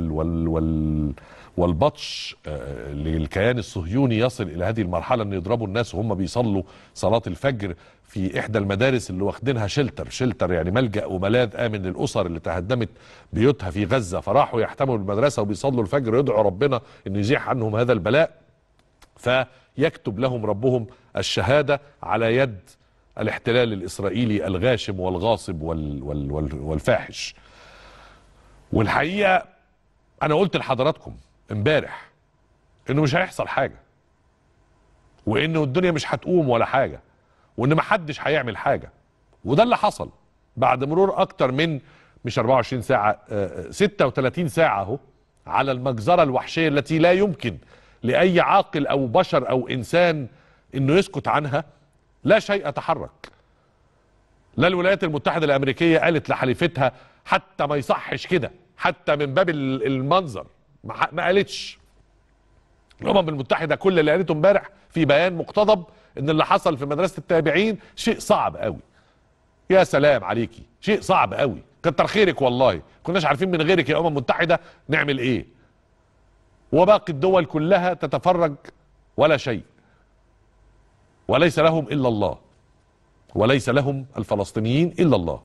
والبطش للكيان الصهيوني يصل الى هذه المرحله ان يضربوا الناس وهم بيصلوا صلاه الفجر في احدى المدارس اللي واخدينها شلتر يعني ملجأ وملاذ امن للاسر اللي تهدمت بيوتها في غزه، فراحوا يحتموا المدرسه وبيصلوا الفجر يدعوا ربنا انه يزيح عنهم هذا البلاء، فيكتب لهم ربهم الشهاده على يد الاحتلال الاسرائيلي الغاشم والغاصب والفاحش. والحقيقه انا قلت لحضراتكم امبارح انه مش هيحصل حاجه، وانه الدنيا مش هتقوم ولا حاجه، وان محدش هيعمل حاجه. وده اللي حصل بعد مرور اكتر من مش 24 ساعه 36 ساعه اهو على المجزره الوحشيه التي لا يمكن لاي عاقل او بشر او انسان انه يسكت عنها. لا شيء تحرك. لا الولايات المتحده الامريكيه قالت لحليفتها حتى ما يصحش كده، حتى من باب المنظر ما قالتش. الامم المتحده كل اللي قالته امبارح في بيان مقتضب ان اللي حصل في مدرسه التابعين شيء صعب قوي. يا سلام عليكي، شيء صعب قوي، كتر خيرك والله، كناش عارفين من غيرك يا امم متحده نعمل ايه. وباقي الدول كلها تتفرج ولا شيء. وليس لهم الا الله، وليس لهم الفلسطينيين الا الله.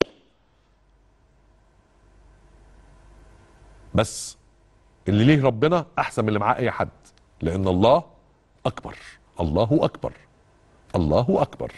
بس اللي ليه ربنا احسن من اللي معاه اي حد، لان الله اكبر، الله اكبر، الله اكبر.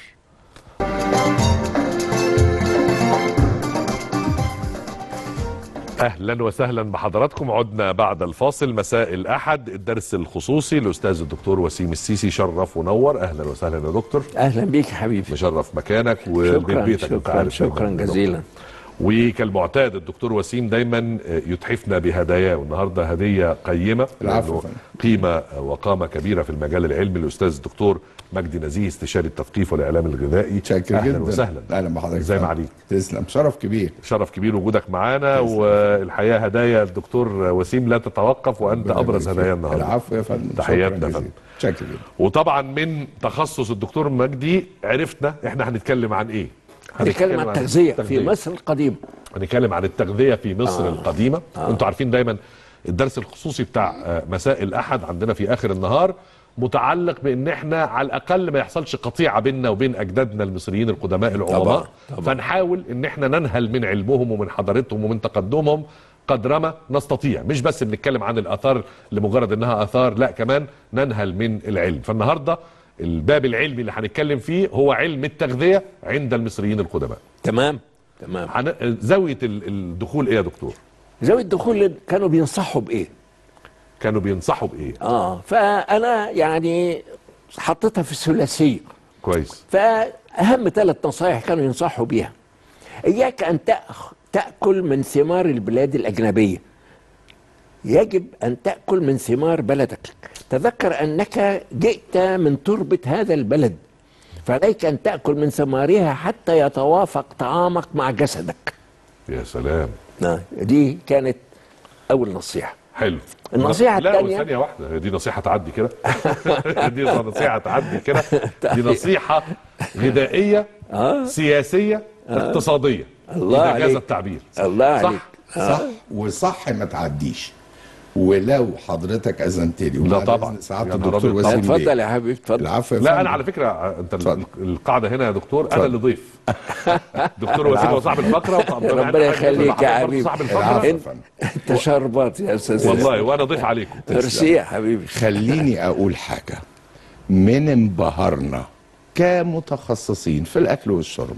اهلا وسهلا بحضراتكم. عدنا بعد الفاصل. مساء الاحد الدرس الخصوصي الاستاذ الدكتور وسيم السيسي، شرف ونور. اهلا وسهلا يا دكتور. اهلا بيك يا حبيبي، مشرف مكانك وبيت بيتك. شكرا جزيلا. وكالمعتاد الدكتور وسيم دايما يتحفنا بهداياه، والنهارده هديه قيمه لانه قيمه وقامه كبيره في المجال العلمي. الاستاذ الدكتور مجدي نزيه، استشاري التثقيف والاعلام الغذائي. شاكر اهلا جدا. وسهلا. اهلا بحضرتك. ازاي معاليك؟ تسلم، شرف كبير. شرف كبير وجودك معانا. والحقيقه هدايا الدكتور وسيم لا تتوقف، وانت ابرز هدايا النهارده. العفو يا فندم، تحياتنا يا فندم. شاكر جدا. وطبعا من تخصص الدكتور مجدي عرفنا احنا هنتكلم عن ايه. هنتكلم عن التغذية في مصر القديمة. هنتكلم عن التغذية في مصر القديمة. انتوا عارفين دايما الدرس الخصوصي بتاع مساء الأحد عندنا في آخر النهار متعلق بأن احنا على الأقل ما يحصلش قطيعة بيننا وبين أجدادنا المصريين القدماء العظماء. فنحاول أن احنا ننهل من علمهم ومن حضارتهم ومن تقدمهم قدر ما نستطيع. مش بس بنتكلم عن الآثار لمجرد أنها آثار، لا كمان ننهل من العلم. فالنهاردة الباب العلمي اللي هنتكلم فيه هو علم التغذية عند المصريين القدماء. تمام. زاوية الدخول ايه يا دكتور؟ زاوية الدخول كانوا بينصحوا بايه؟ كانوا بينصحوا بايه؟ فانا يعني حطيتها في الثلاثية. كويس. فاهم 3 نصائح كانوا ينصحوا بيها. اياك ان تأكل من ثمار البلاد الأجنبية. يجب أن تأكل من ثمار بلدك. تذكر أنك جئت من تربة هذا البلد، فعليك أن تأكل من ثمارها حتى يتوافق طعامك مع جسدك. يا سلام. دي كانت أول نصيحة. حلو. النصيحة الثانية، لا ثانية واحدة، دي نصيحة تعدي كده. دي نصيحة تعدي كده. دي نصيحة غذائية سياسية اقتصادية. الله عليك. هذا التعبير. الله عليك. صح وصح ما تعديش. ولو حضرتك اذنت لي، لا طبعا سعاده الدكتور وسيم، اتفضل يا حبيبي اتفضل. العفو يا لا فندم. انا على فكره انت القاعده هنا يا دكتور فضل. انا اللي ضيف. دكتور وسيم هو صاحب الفقره. ربنا يخليك يا حبيبي. صاحب الفقره. انت شربات يا استاذ والله وانا ضيف عليكم. ميرسي يا حبيبي. خليني اقول حاجه. من انبهرنا كمتخصصين في الاكل والشرب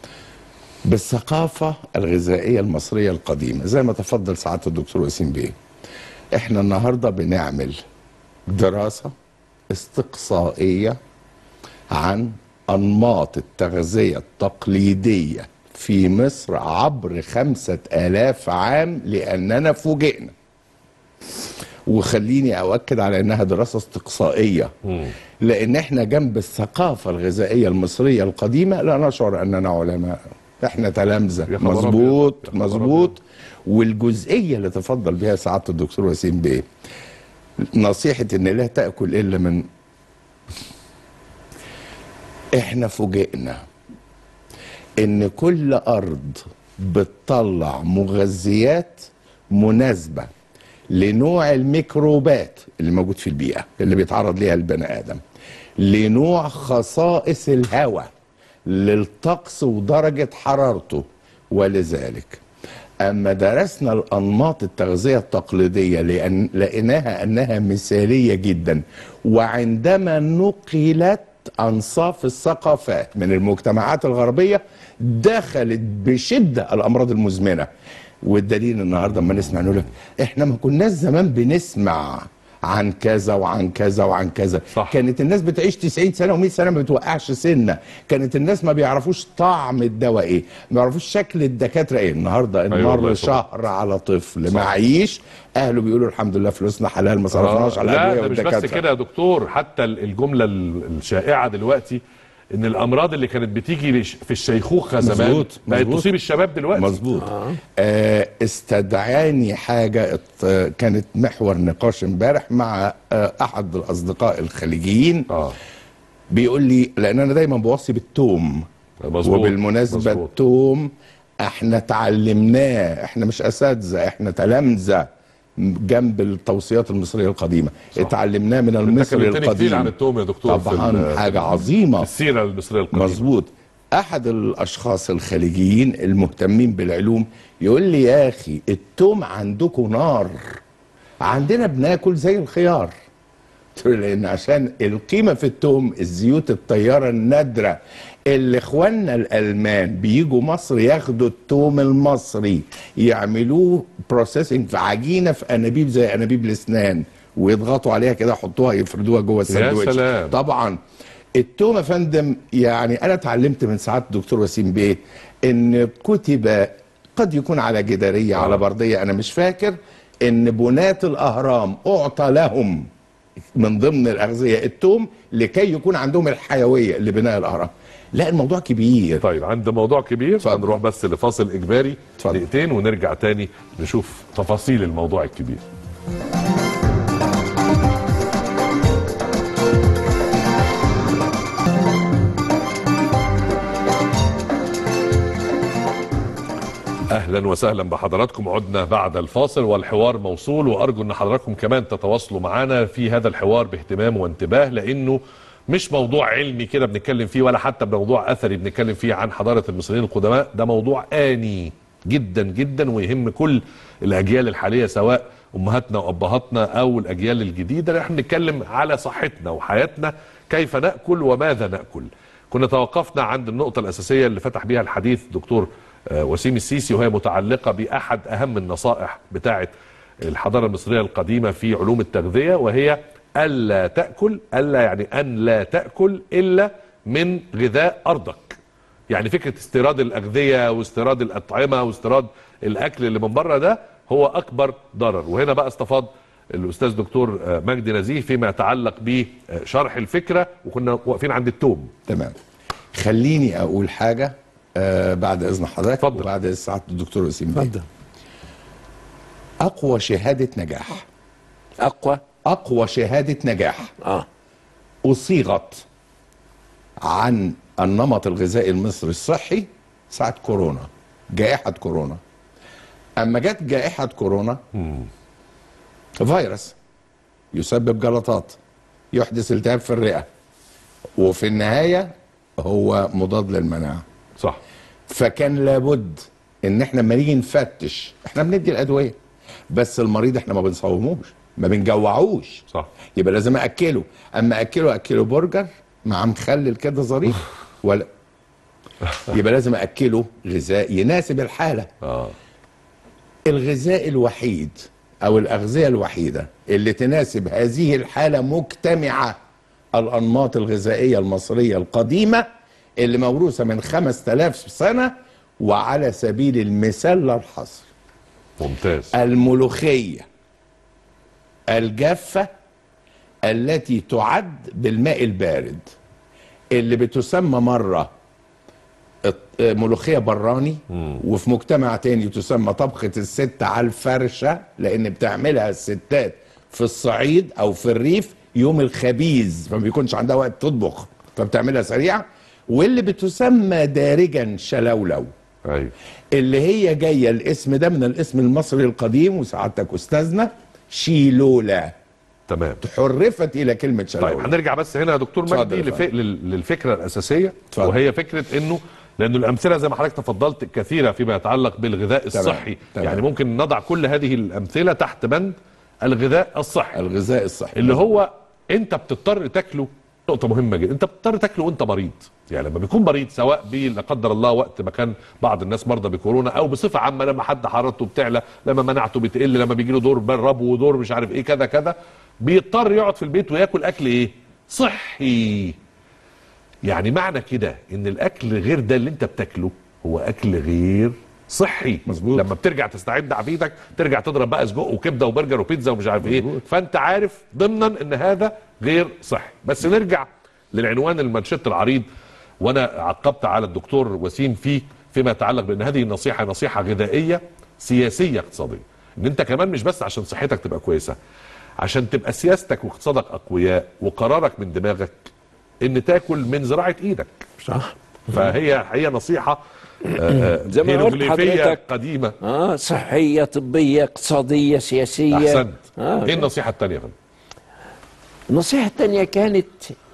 بالثقافه الغذائيه المصريه القديمه، زي ما تفضل سعاده الدكتور وسيم بيه. احنا النهارده بنعمل دراسه استقصائيه عن انماط التغذيه التقليديه في مصر عبر 5000 عام، لاننا فوجئنا وخليني أؤكد على أنها دراسة استقصائية، لأن احنا جنب الثقافة الغذائية المصرية القديمة لا نشعر أننا علماء، احنا تلامذة. يا خبر مظبوط أبيض. يا خبر مظبوط. والجزئية اللي تفضل بها سعادة الدكتور وسيم بيه، نصيحة ان لا تأكل الا من، احنا فوجئنا ان كل ارض بتطلع مغذيات مناسبة لنوع الميكروبات اللي موجود في البيئة اللي بيتعرض ليها البني ادم، لنوع خصائص الهواء، للطقس ودرجة حرارته. ولذلك أما درسنا الأنماط التغذية التقليدية لقيناها أنها مثالية جدا، وعندما نقلت أنصاف الثقافات من المجتمعات الغربية دخلت بشدة الأمراض المزمنة. والدليل النهاردة لما نسمع نقول لك إحنا ما كناش زمان بنسمع عن كذا وعن كذا وعن كذا. صح. كانت الناس بتعيش 90 سنة و100 سنة ما بتوقعش سنة. كانت الناس ما بيعرفوش طعم الدواء ايه، ما بيعرفوش شكل الدكاترة ايه. النهاردة أيوة مر والله شهر على طفل معيش اهله بيقولوا الحمد لله فلوسنا حلال ما صرفناش على لا الادوية ده مش بس والدكاترة. كده يا دكتور، حتى الجمله الشائعه دلوقتي ان الامراض اللي كانت بتيجي في الشيخوخه زمان مظبوط، بقت مظبوط. تصيب الشباب دلوقتي. مظبوط. استدعاني حاجة كانت محور نقاش امبارح مع احد الاصدقاء الخليجيين. بيقول لي، لان انا دايما بوصي بالتوم، مظبوط. وبالمناسبة مظبوط. التوم احنا تعلمناه، احنا مش اساتذة، احنا تلامذة جنب التوصيات المصرية القديمة. صح. اتعلمناه من انت المصري كلمتني كتير القديم. عن التوم يا دكتور طبعا حاجة عظيمة في السيره المصريه القديمه. مظبوط. احد الاشخاص الخليجيين المهتمين بالعلوم يقول لي يا اخي التوم عندكم نار، عندنا بناكل زي الخيار. قلت له لان عشان القيمه في التوم الزيوت الطياره النادره اللي اخواننا الالمان بيجوا مصر ياخدوا التوم المصري يعملوه بروسيسنج في عجينه في انابيب زي انابيب الاسنان ويضغطوا عليها كده يحطوها يفردوها جوه الساندوتش. سلام. طبعا التوم يا فندم، يعني انا اتعلمت من سعاده الدكتور وسيم بيه ان كتب قد يكون على جداريه على برديه انا مش فاكر ان بناة الاهرام اعطى لهم من ضمن الاغذيه التوم لكي يكون عندهم الحيويه لبناء الاهرام. لا الموضوع كبير. طيب عند موضوع كبير هنروح بس لفاصل اجباري اتفضل. دقيقتين ونرجع تاني نشوف تفاصيل الموضوع الكبير. اهلا وسهلا بحضراتكم. عدنا بعد الفاصل والحوار موصول، وارجو ان حضراتكم كمان تتواصلوا معنا في هذا الحوار باهتمام وانتباه، لانه مش موضوع علمي كده بنتكلم فيه ولا حتى موضوع اثري بنتكلم فيه عن حضاره المصريين القدماء. ده موضوع آني جدا جدا ويهم كل الاجيال الحاليه سواء امهاتنا وابهاتنا او الاجيال الجديده. احنا بنتكلم على صحتنا وحياتنا، كيف ناكل وماذا ناكل. كنا توقفنا عند النقطه الاساسيه اللي فتح بيها الحديث دكتور وسيم السيسي، وهي متعلقة بأحد أهم النصائح بتاعة الحضارة المصرية القديمة في علوم التغذية، وهي ألا تأكل، ألا يعني أن لا تأكل إلا من غذاء أرضك. يعني فكرة استيراد الأغذية واستيراد الأطعمة واستيراد الأكل اللي من بره ده هو أكبر ضرر. وهنا بقى استفاض الأستاذ دكتور مجدي نزيه فيما يتعلق بشرح الفكرة، وكنا واقفين عند التوم. تمام. خليني أقول حاجة بعد اذن حضرتك. اتفضل. وبعد سعاده الدكتور وسيم بيه. اتفضل. اقوى شهاده نجاح، اقوى شهاده نجاح اصيغت عن النمط الغذائي المصري الصحي ساعه كورونا، جائحه كورونا. اما جت جائحه كورونا فيروس يسبب جلطات، يحدث التهاب في الرئه، وفي النهايه هو مضاد للمناعه. صح. فكان لابد ان احنا لما نيجي نفتش، احنا بندي الادويه بس المريض احنا ما بنصوموش ما بنجوعوش. صح. يبقى لازم اكله. اما اكله برجر مع مخلل كده ظريف ولا يبقى لازم اكله غذاء يناسب الحاله. الغذاء الوحيد او الاغذيه الوحيده اللي تناسب هذه الحاله مجتمعه الانماط الغذائيه المصريه القديمه اللي موروثه من 5000 سنه، وعلى سبيل المثال لا الحصر ممتاز. الملوخيه الجافة التي تعد بالماء البارد، اللي بتسمى مرة ملوخية براني، وفي مجتمع تاني تسمى طبخة الست على الفرشة، لأن بتعملها الستات في الصعيد أو في الريف يوم الخبيز، فما بيكونش عندها وقت تطبخ فبتعملها سريعة. واللي بتسمى دارجا شلولو، ايوه اللي هي جاية الاسم ده من الاسم المصري القديم، وسعادتك أستاذنا شيلولا، تمام. حرفت إلى كلمة شلولو. طيب هنرجع بس هنا يا دكتور اتفضل مجدي يا فندم. للفكره الاساسيه، اتفضل. وهي فكره انه لانه الامثله زي ما حضرتك تفضلت كثيره فيما يتعلق بالغذاء تمام. الصحي. تمام. يعني ممكن نضع كل هذه الامثله تحت بند الغذاء الصحي، الغذاء الصحي اللي هو انت بتضطر تاكله. نقطه مهمه جدا، انت بتضطر تاكله وانت مريض. يعني لما بيكون مريض، سواء لا قدر الله وقت ما كان بعض الناس مرضى بكورونا، او بصفه عامه لما حد حرارته بتعلى، لما مناعته بتقل، لما بيجي له دور ربو ودور مش عارف ايه كذا كذا، بيضطر يقعد في البيت وياكل اكل ايه؟ صحي. يعني معنى كده ان الاكل غير ده اللي انت بتاكله هو اكل غير صحي. مظبوط. لما بترجع تستعد عافيتك ترجع تضرب بقى سجق وكبده وبرجر وبيتزا ومش عارف ايه، فانت عارف ضمنا ان هذا غير صحي. بس نرجع للعنوان المانشيت العريض، وانا عقبت على الدكتور وسيم فيه فيما يتعلق بان هذه النصيحه نصيحه غذائيه سياسيه اقتصاديه. ان انت كمان مش بس عشان صحتك تبقى كويسه، عشان تبقى سياستك واقتصادك اقوياء وقرارك من دماغك ان تاكل من زراعه ايدك. صح. فهي نصيحه زي ما قلت هيروغليفيه حضرتك، قديمه. صحيه، طبيه، اقتصاديه، سياسيه. احسنت. ايه النصيحه الثانيه يا فندم؟ النصيحه الثانيه كانت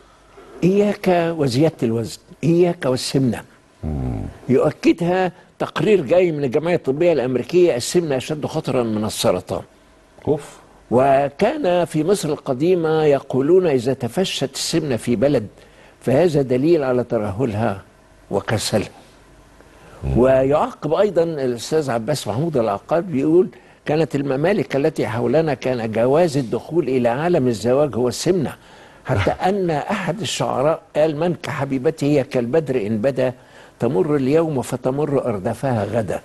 اياك وزياده الوزن، اياك والسمنه. يؤكدها تقرير جاي من الجمعيه الطبيه الامريكيه: السمنه اشد خطرا من السرطان. اوف. وكان في مصر القديمة يقولون إذا تفشت السمنة في بلد فهذا دليل على ترهلها وكسلها. ويعقب أيضا الأستاذ عباس محمود العقاد بيقول: كانت الممالك التي حولنا كان جواز الدخول إلى عالم الزواج هو السمنة، حتى أن أحد الشعراء قال: من كحبيبتي هي كالبدر إن بدا، تمر اليوم فتمر أردفها غدا.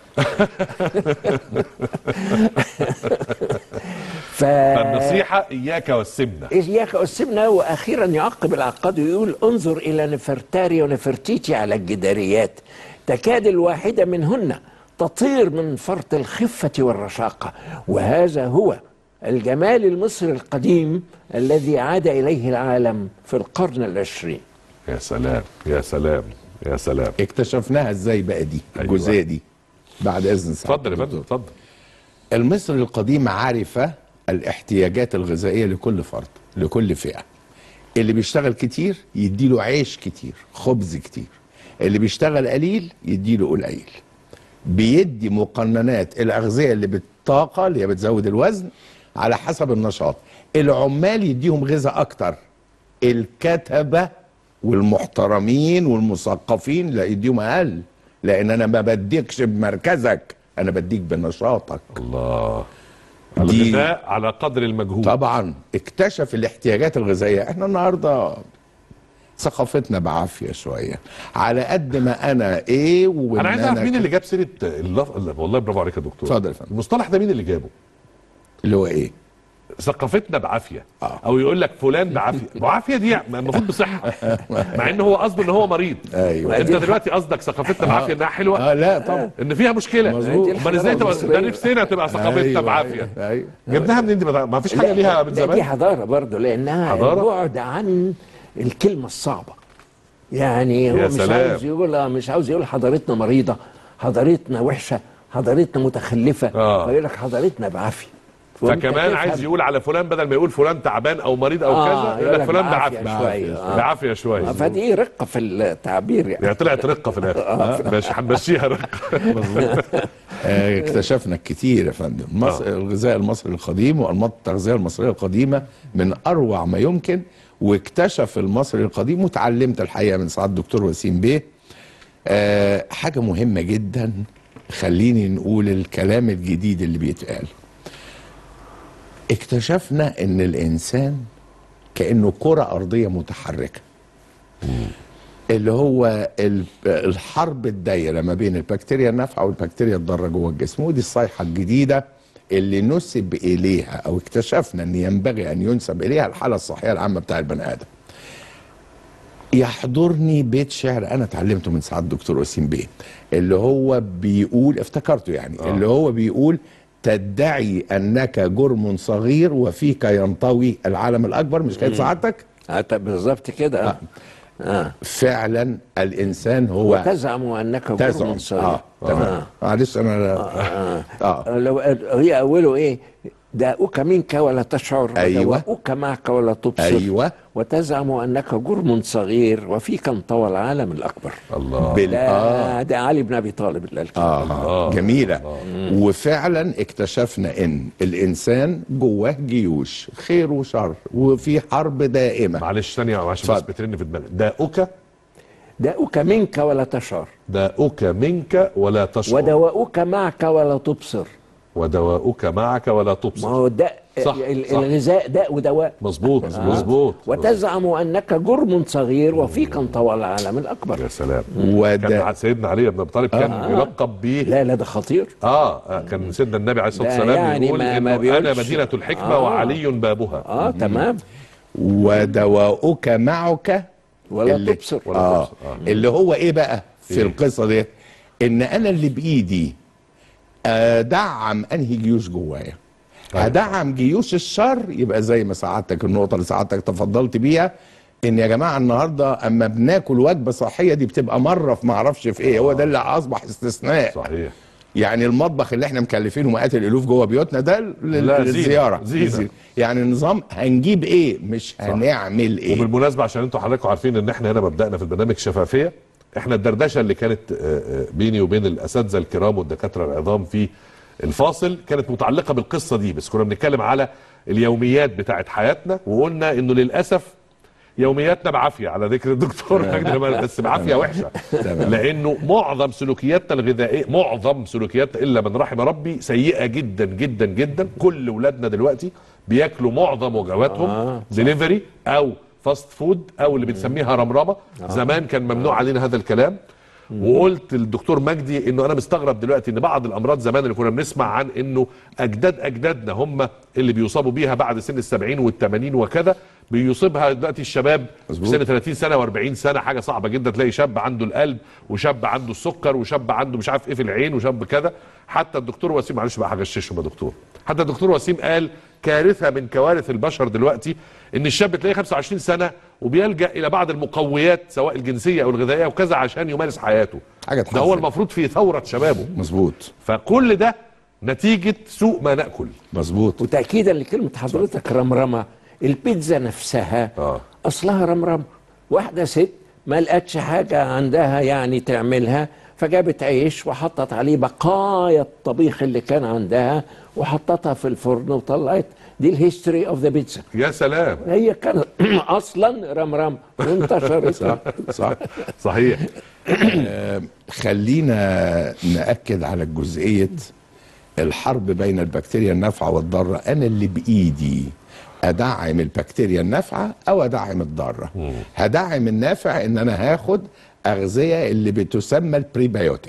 فالنصيحه اياك والسمنه. إياك والسمنة. وأخيرا يعقب العقاد ويقول: انظر إلى نفرتاري ونفرتيتي على الجداريات، تكاد الواحدة منهن تطير من فرط الخفة والرشاقة، وهذا هو الجمال المصري القديم الذي عاد إليه العالم في القرن العشرين. يا سلام يا سلام يا سلام. اكتشفناها ازاي بقى دي؟ أيوة. الجزئيه دي بعد اذن سعادتك. اتفضل يا فندم اتفضل. المصري القديم عرف الاحتياجات الغذائيه لكل فرد، لكل فئه. اللي بيشتغل كتير يديله عيش كتير، خبز كتير. اللي بيشتغل قليل يديله قليل. بيدي مقننات الاغذيه اللي بالطاقه اللي هي بتزود الوزن على حسب النشاط. العمال يديهم غذاء اكتر، الكتبه والمحترمين والمثقفين لا يديهم اقل، لان انا ما بديكش بمركزك، انا بديك بنشاطك. الله. دي الغذاء على قدر المجهود. طبعا اكتشف الاحتياجات الغذائيه. احنا النهارده ثقافتنا بعافيه شويه، على قد ما انا ايه انا عايز اعرف مين اللي جاب سيره والله برافو عليك يا دكتور. اتفضل يا فندم. المصطلح ده مين اللي جابه؟ اللي هو ايه؟ ثقافتنا بعافيه. او يقول لك فلان بعافيه. بعافيه دي المفروض بصحه، مع ان هو قصده ان هو مريض. ايوه. انت دلوقتي قصدك ثقافتنا بعافيه انها حلوه؟ لا طبعا. ان فيها مشكله. مظبوط. امال ازاي تبقى ده نفسنا تبقى ثقافتنا أيوة بعافيه؟ ايوه. جبناها منين دي؟ ما فيش حاجه ليها من لا، زمان. دي حضارة برضه، لأنها حضارة؟ بعد عن الكلمة الصعبة. يعني هو يا مش سلام. عاوز يقول، مش عاوز يقول حضارتنا مريضة، حضارتنا وحشة، حضارتنا متخلفة، فيقول لك حضارتنا بعافية. فكمان عايز يقول على فلان بدل ما يقول فلان تعبان او مريض او كذا، يقول لك فلان بعافيه شوية. بعافيه شويه. فدي رقة في التعبير يعني. طلعت رقه في الاخر. ماشي هنمشيها رقه. اكتشفنا كتير يا فندم. الغذاء المصري القديم وانماط التغذيه المصريه القديمه من اروع ما يمكن. واكتشف المصري القديم، وتعلمت الحقيقه من سعاده الدكتور وسيم بيه حاجه مهمه جدا. خليني نقول الكلام الجديد اللي بيتقال. اكتشفنا ان الانسان كانه كره ارضيه متحركه، اللي هو الحرب الدايره ما بين البكتيريا النافعه والبكتيريا الضاره جوه الجسم. ودي الصيحه الجديده اللي نسب اليها او اكتشفنا ان ينبغي ان ينسب اليها الحاله الصحيه العامه بتاع البني ادم. يحضرني بيت شعر انا اتعلمته من سعاده الدكتور وسيم بيه، اللي هو بيقول، افتكرته يعني، اللي هو بيقول: تدعي انك جرم صغير وفيك ينطوي العالم الاكبر. مش كانت سعادتك؟ بالظبط كده. فعلا الانسان هو وتزعم انك جرم صغير. تمام. معلش انا لو هي اوله ايه؟ داؤك منك ولا تشعر، أيوة. ودواؤك معك ولا تبصر، أيوة. وتزعم انك جرم صغير وفيك انطوى العالم الاكبر. الله. ده علي بن ابي طالب اللي قال كده. جميله. وفعلا اكتشفنا ان الانسان جواه جيوش خير وشر، وفي حرب دائمه. معلش ثانيه عشان بس بترن في دماغي. داؤك منك ولا تشعر، داؤك منك ولا تشعر، ودواؤك معك ولا تبصر. ودواؤك معك ولا تبصر. ما هو الداء، الغذاء داء ودواء. مظبوط مظبوط. وتزعم انك جرم صغير وفيك انطوى العالم الاكبر. يا سلام. كان سيدنا علي بن ابي طالب كان يلقب به. لا ده خطير. كان سيدنا النبي عليه الصلاه والسلام يعني يقول ما انه انا مدينه الحكمه وعلي بابها. تمام. ودواؤك معك ولا تبصر. اللي هو ايه بقى في القصه دي؟ ان انا اللي بايدي ادعم انهي جيوش جوايا. هدعم جيوش الشر، يبقى زي ما سعادتك النقطه اللي سعادتك تفضلت بيها، ان يا جماعه النهارده اما بناكل وجبه صحيه دي بتبقى مره في ما اعرفش في ايه. هو ده اللي اصبح استثناء. صحيح. يعني المطبخ اللي احنا مكلفينه مئات الالوف جوه بيوتنا ده للزياره. زينة. يعني النظام هنجيب ايه مش هنعمل ايه. وبالمناسبه عشان انتوا حضراتكم عارفين ان احنا هنا مبدأنا في البرنامج شفافيه. احنا الدردشه اللي كانت بيني وبين الاساتذه الكرام والدكاتره العظام في الفاصل كانت متعلقه بالقصه دي، بس كنا بنتكلم على اليوميات بتاعت حياتنا، وقلنا انه للاسف يومياتنا بعافيه، على ذكر الدكتور مجدي، بس بعافيه وحشه. لانه معظم سلوكياتنا الغذائيه، معظم سلوكياتنا الا من رحم ربي، سيئه جدا جدا جدا. كل ولادنا دلوقتي بياكلوا معظم وجباتهم ديليفري او فاست فود او اللي بنسميها رمرمه. زمان كان ممنوع علينا هذا الكلام. وقلت للدكتور مجدي انه انا مستغرب دلوقتي ان بعض الامراض زمان اللي كنا بنسمع عن انه اجدادنا هم اللي بيصابوا بيها بعد سن ال70 وال80 وكذا، بيصيبها دلوقتي الشباب في سن 30 سنه و40 سنه. حاجه صعبه جدا، تلاقي شاب عنده القلب، وشاب عنده السكر، وشاب عنده مش عارف ايه في العين، وشاب كذا. حتى الدكتور وسيم، معلش بقى هغششهم يا دكتور، حتى الدكتور وسيم قال كارثه من كوارث البشر دلوقتي ان الشاب تلاقيه 25 سنه وبيلجأ الى بعض المقويات سواء الجنسيه او الغذائيه وكذا عشان يمارس حياته. ده هو المفروض في ثوره شبابه. مظبوط. فكل ده نتيجه سوء ما ناكل. مظبوط. وتاكيدا لكلمه حضرتك رمرمه، البيتزا نفسها اصلها رمرمه. واحده ست ما لقتش حاجه عندها يعني تعملها، فجابت عيش وحطت عليه بقايا الطبيخ اللي كان عندها وحطتها في الفرن وطلعت. دي الهيستوري اوف ذا بيتزا. يا سلام. هي كانت اصلا رمرم وانتشرت. صح. صحيح. خلينا نأكد على جزئية الحرب بين البكتيريا النافعة والضارة. أنا اللي بإيدي أدعم البكتيريا النافعة أو أدعم الضارة. هدعم النافع إن أنا هاخد أغذية اللي بتسمى البريبيوتيك.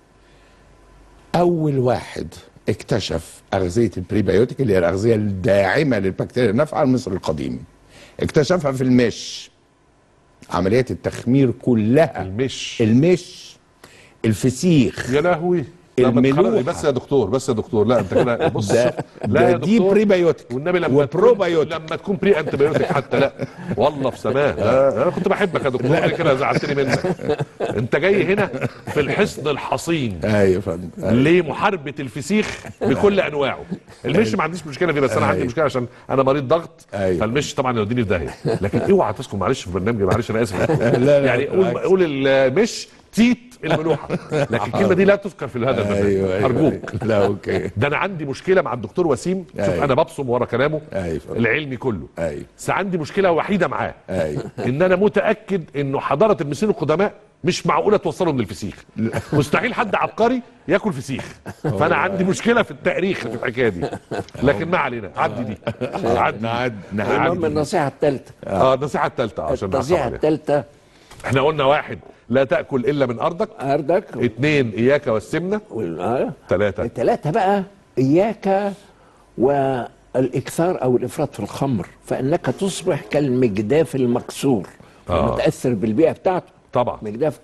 أول واحد اكتشف أغذية البريبيوتيك اللي هي الأغذية الداعمة للبكتيريا النافعة المصري القديم. اكتشفها في المش، عمليات التخمير كلها. المش، الفسيخ، يا لهوي، الملوحة. بس يا دكتور لا انت كده بص. لا يا دي بريبيوتيك والنبي لما تكون بري انتبيوتيك حتى لا والله في سماه. انا كنت بحبك يا دكتور كده زعلتني منك. انت جاي هنا في الحصن الحصين. ايوه فندم. لمحاربه الفسيخ بكل انواعه. المش ما عنديش مشكله فيه، بس انا عندي مشكله عشان انا مريض ضغط. فالمش طبعا يوديني في داهيه. لكن اوعى تسكن معلش في برنامج، معلش انا اسف. يعني قول المش تيت الملوحه، لكن الكلمه دي لا تذكر في هذا البرنامج. أيوة. ارجوك. لا اوكي. ده انا عندي مشكله مع الدكتور وسيم. شوف انا ببصم ورا كلامه العلمي كله. بس عندي مشكله وحيده معاه. ان انا متاكد انه حضاره المصريين القدماء مش معقوله توصلهم للفسيخ. مستحيل حد عبقري ياكل فسيخ. فانا عندي مشكله في التاريخ في الحكايه دي. لكن ما علينا، عدي دي. المهم النصيحه الثالثه. النصيحه الثالثه عشان النصيحه الثالثه احنا قلنا: 1 لا تاكل الا من ارضك. 2 اياك والسمنه. 3 بقى إياك والإكثار أو الإفراط في الخمر، فإنك تصبح كالمجداف المكسور المتأثر بالبيئة بتاعته. طبعا. مجداف.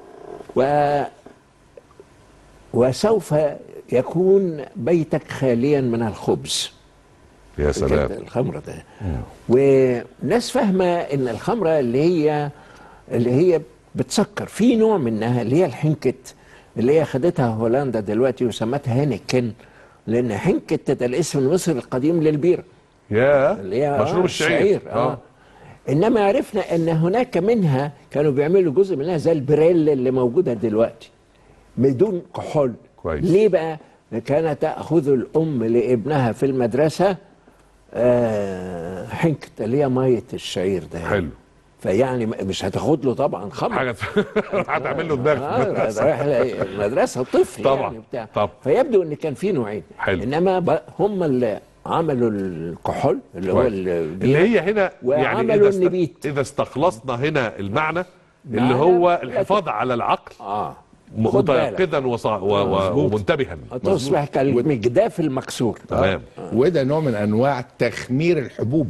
وسوف يكون بيتك خاليا من الخبز. يا سلام. الخمرة ده. وناس فاهمة إن الخمرة اللي هي بتسكر، في نوع منها اللي هي الحنكت، اللي هي خدتها هولندا دلوقتي وسمتها هينكن، لأن حنكت ده الاسم المصري القديم للبيرة، اللي هي مشروب الشعير. إنما عرفنا أن هناك منها كانوا بيعملوا جزء منها زي البريل اللي موجودة دلوقتي بدون كحول. كويس. ليه بقى؟ كانت تأخذ الأم لابنها في المدرسة حنكت اللي هي مية الشعير ده. حلو. فيعني مش هتاخد له طبعا خمر، حاجه هتعمل له دماغ في المدرسه. رايح المدرسه طفل طبعا يعني بتاع. طبعا. فيبدو ان كان في نوعين. حلو. انما هم اللي عملوا الكحول اللي هو اللي هي هنا يعني اذا استخلصنا هنا المعنى اللي هو الحفاظ على العقل متيقظا ومنتبها، تصبح كالمجداف المكسور. تمام. وده نوع من انواع تخمير الحبوب.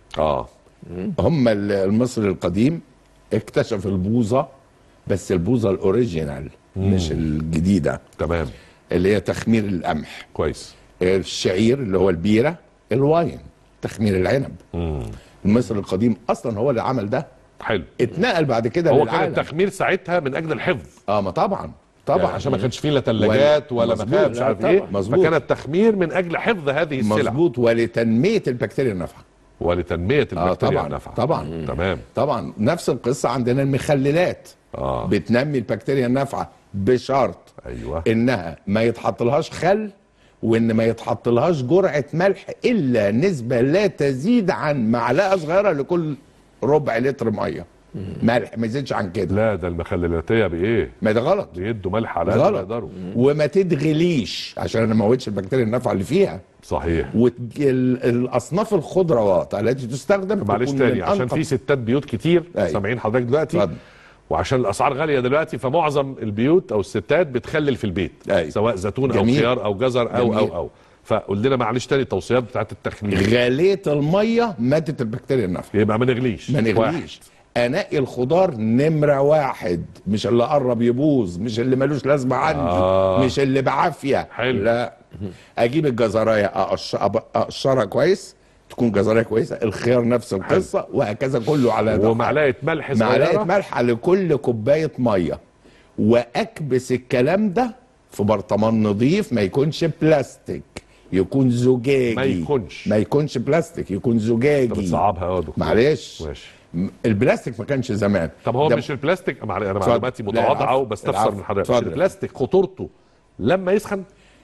هم المصري القديم اكتشف البوظه، بس البوظه الاوريجينال مش الجديده. تمام. اللي هي تخمير القمح. كويس. الشعير اللي هو البيره، الواين تخمير العنب. المصري القديم اصلا هو اللي عمل ده. حلو. اتنقل بعد كده هو للعالم. كان التخمير ساعتها من اجل الحفظ. ما طبعا يعني عشان ما كانش فيه لا ثلاجات ولا مخابز مش عارف ايه. مظبوط. فكان التخمير من اجل حفظ هذه السلع. مظبوط. ولتنميه البكتيريا النافعه. ولتنميه البكتيريا النافعه. طبعا. تمام. طبعا نفس القصه عندنا المخللات. بتنمي البكتيريا النافعه بشرط انها ما يتحطلهاش خل، وان ما يتحطلهاش جرعه ملح الا نسبه لا تزيد عن معلقه صغيره لكل ربع لتر ميه. ملح ما يزيدش عن كده. لا ده المخللاتيه بايه؟ ما ده غلط. بيدوا ملح على قد ما يقدروا. وما تتغليش عشان انا ما اموتش البكتيريا النافعه اللي فيها. صحيح. والاصناف الخضروات التي تستخدم معلش تاني عشان في ستات بيوت كتير سامعين حضرتك دلوقتي. وعشان الاسعار غاليه دلوقتي فمعظم البيوت او الستات بتخلل في البيت. سواء زيتون او خيار او جزر او فقول لنا معلش تاني التوصيات بتاعت التخمير. غليت الميه ماتت البكتيريا النافعه. يبقى ما نغليش. انقي الخضار نمره واحد، مش اللي قرب يبوظ، مش اللي ملوش لازمه عندي، مش اللي بعافيه. حلو. لا، اجيب الجزرايه اقشرها كويس، تكون جزرايه كويسه، الخيار نفس القصه، وهكذا كله على ده. ومعلقه ملح صغيره، معلقه ملح على كل كوبايه ميه، واكبس الكلام ده في برطمان نظيف، ما يكونش بلاستيك، يكون زجاجي. ما يكونش بلاستيك، يكون زجاجي. انت بتصعبها يا دكتور. معلش. البلاستيك ما كانش زمان. طب هو مش البلاستيك، انا معلوماتي متواضعه وبستفسر من حضرتك. البلاستيك خطورته لما يسخن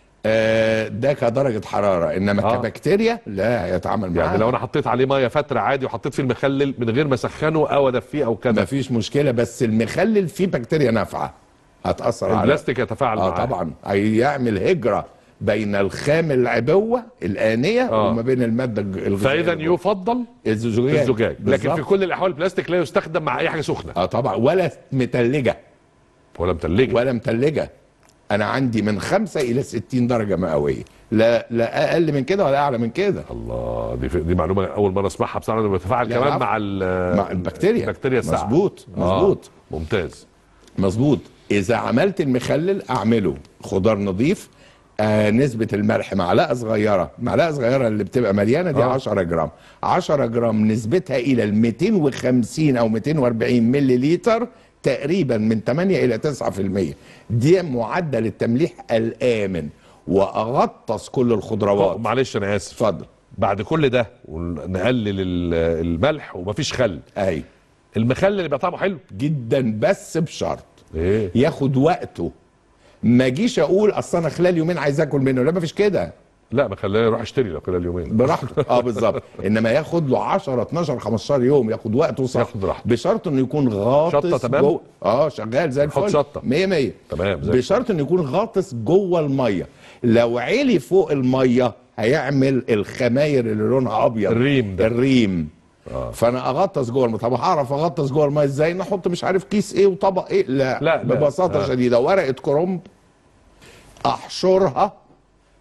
ده كدرجه حراره، انما كبكتيريا لا يتعامل معاه. يعني لو انا حطيت عليه ميه فتره عادي وحطيت فيه المخلل من غير ما اسخنه او ادفيه او كده مفيش مشكله، بس المخلل فيه بكتيريا نافعه هتاثر عليه. البلاستيك يتفاعل معاه. طبعا هيعمل هجره بين الخام العبوه الآنية وما بين الماده الغذائيه. فاذا يفضل الزجاج. لكن في كل الاحوال البلاستيك لا يستخدم مع اي حاجه سخنه. طبعا. ولا متلجه. ولا متلجه. انا عندي من 5 الى 60 درجه مئويه، لا اقل من كده ولا اعلى من كده. الله، دي معلومه اول مره اسمعها بصراحه. انه بيتفاعل كمان مع البكتيريا الساعه. مظبوط. ممتاز. مظبوط. اذا عملت المخلل اعمله خضار نظيف، نسبة الملح معلقة صغيرة اللي بتبقى مليانة دي 10 جرام. 10 جرام نسبتها إلى 250 أو 240 ملي لتر، تقريبا من 8 إلى 9%. دي معدل التمليح الآمن. وأغطس كل الخضروات. معلش أنا آسف. اتفضل. بعد كل ده ونقلل الملح ومفيش خل. المخلل يبقى طعمه حلو جدا، بس بشرط ياخد وقته. ما جيش اقول اصل انا خلال يومين عايز اكل منه، لا مفيش كده. لا، ما خليني اروح اشتري لو خلال يومين براحته. بالظبط. انما ياخد له 10 12 15 يوم، ياخد وقته صح، بشرط انه يكون غاطس. شطه تمام. شغال زي الفل. شطه 100 تمام. بشرط انه يكون غاطس جوه الميه. لو عالي فوق الميه هيعمل الخماير اللي لونها ابيض، الريم. فانا اغطس جوه الميه. طب هعرف اغطس جوه الميه ازاي؟ نحط مش عارف كيس ايه وطبق ايه؟ لا ببساطه شديده ورقه كرنب، احشرها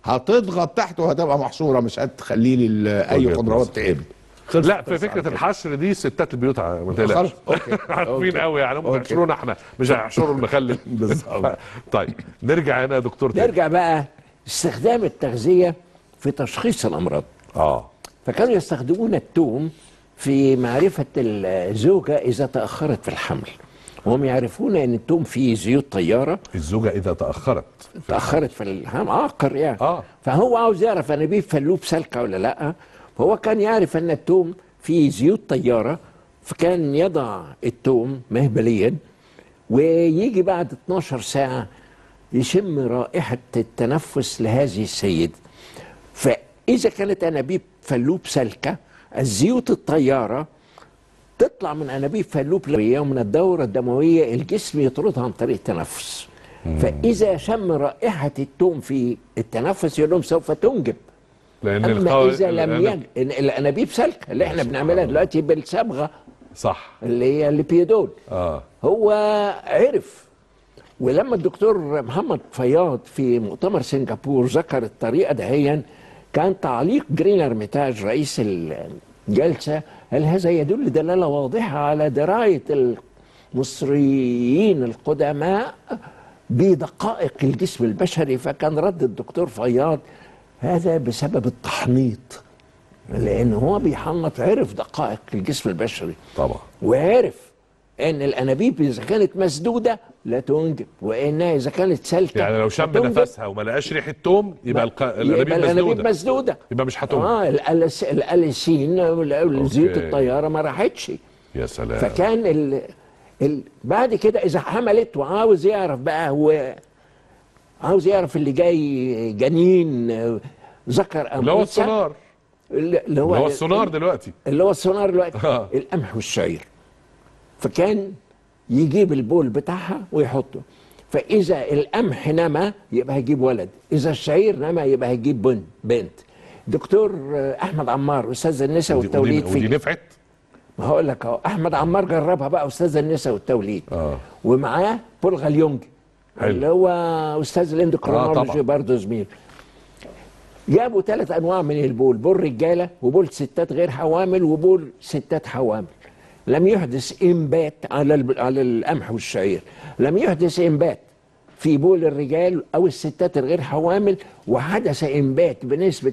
هتضغط تحت وهتبقى محشوره، مش هتخلي لي اي وجهة خضروات نظر. تقب. لا، في فكره الحشر دي ستات البيوت ما تقلقش. خلاص، أوكي. عارفين قوي يعني، هم أوكي. هيحشرونا احنا، مش هيحشروا المخلل. بالظبط. طيب نرجع هنا يا دكتور تاني. نرجع بقى استخدام التغذية في تشخيص الأمراض. فكانوا يستخدمون التوم في معرفة الزوجة إذا تأخرت في الحمل. وهم يعرفون أن التوم فيه زيوت طيارة. الزوجه اذا تاخرت في الحمل عقر يعني. آه. فهو عاوز يعرف أنابيب فلوب سالكة ولا لأ. فهو كان يعرف أن التوم فيه زيوت طيارة، فكان يضع التوم مهبليا، ويجي بعد 12 ساعة يشم رائحة التنفس لهذه السيدة. فإذا كانت أنابيب فلوب سالكة، الزيوت الطيارة تطلع من أنابيب فلوب ومن الدورة الدموية الجسم يطردها عن طريق التنفس. فإذا شم رائحة التوم في التنفس يقول لهم سوف تنجب. لان أما إذا لم يجب الأنابيب سالكة اللي احنا بنعملها دلوقتي بالصبغة صح اللي هي الليبيدول. هو عرف. ولما الدكتور محمد فياض في مؤتمر سنغافور ذكر الطريقة دهيا، كان تعليق جرين ارميتاج رئيس الجلسة قال هذا يدل دلالة واضحة على دراية المصريين القدماء بدقائق الجسم البشري. فكان رد الدكتور فياض هذا بسبب التحنيط، لأن هو بيحنط، عرف دقائق الجسم البشري طبعا، وعرف ان الانابيب اذا كانت مسدوده لا تنجب، وانها اذا كانت سالكه يعني لو شم نفسها وما لقاش ريحه توم يبقى الانابيب مسدوده، يبقى مش هتنجب. الاليسين الزيوت الطياره ما راحتش. يا سلام. فكان بعد كده اذا حملت وعاوز يعرف بقى، هو عاوز يعرف اللي جاي جنين ذكر ام اللي هو انثى. السونار، اللي هو السونار دلوقتي، القمح والشعير. فكان يجيب البول بتاعها ويحطه، فإذا القمح نما يبقى هيجيب ولد، إذا الشعير نما يبقى هيجيب بنت. دكتور أحمد عمار أستاذ النساء والتوليد ودي نفعت؟ ما هقول لك أهو، أحمد عمار جربها بقى أستاذ النساء والتوليد. ومعاه بول غاليونج اللي هو أستاذ الاندوكرينولوجي برضه زميل. جابوا 3 أنواع من البول، بول رجالة وبول ستات غير حوامل وبول ستات حوامل. لم يحدث إنبات على القمح والشعير، لم يحدث إنبات في بول الرجال أو الستات الغير حوامل، وحدث إنبات بنسبة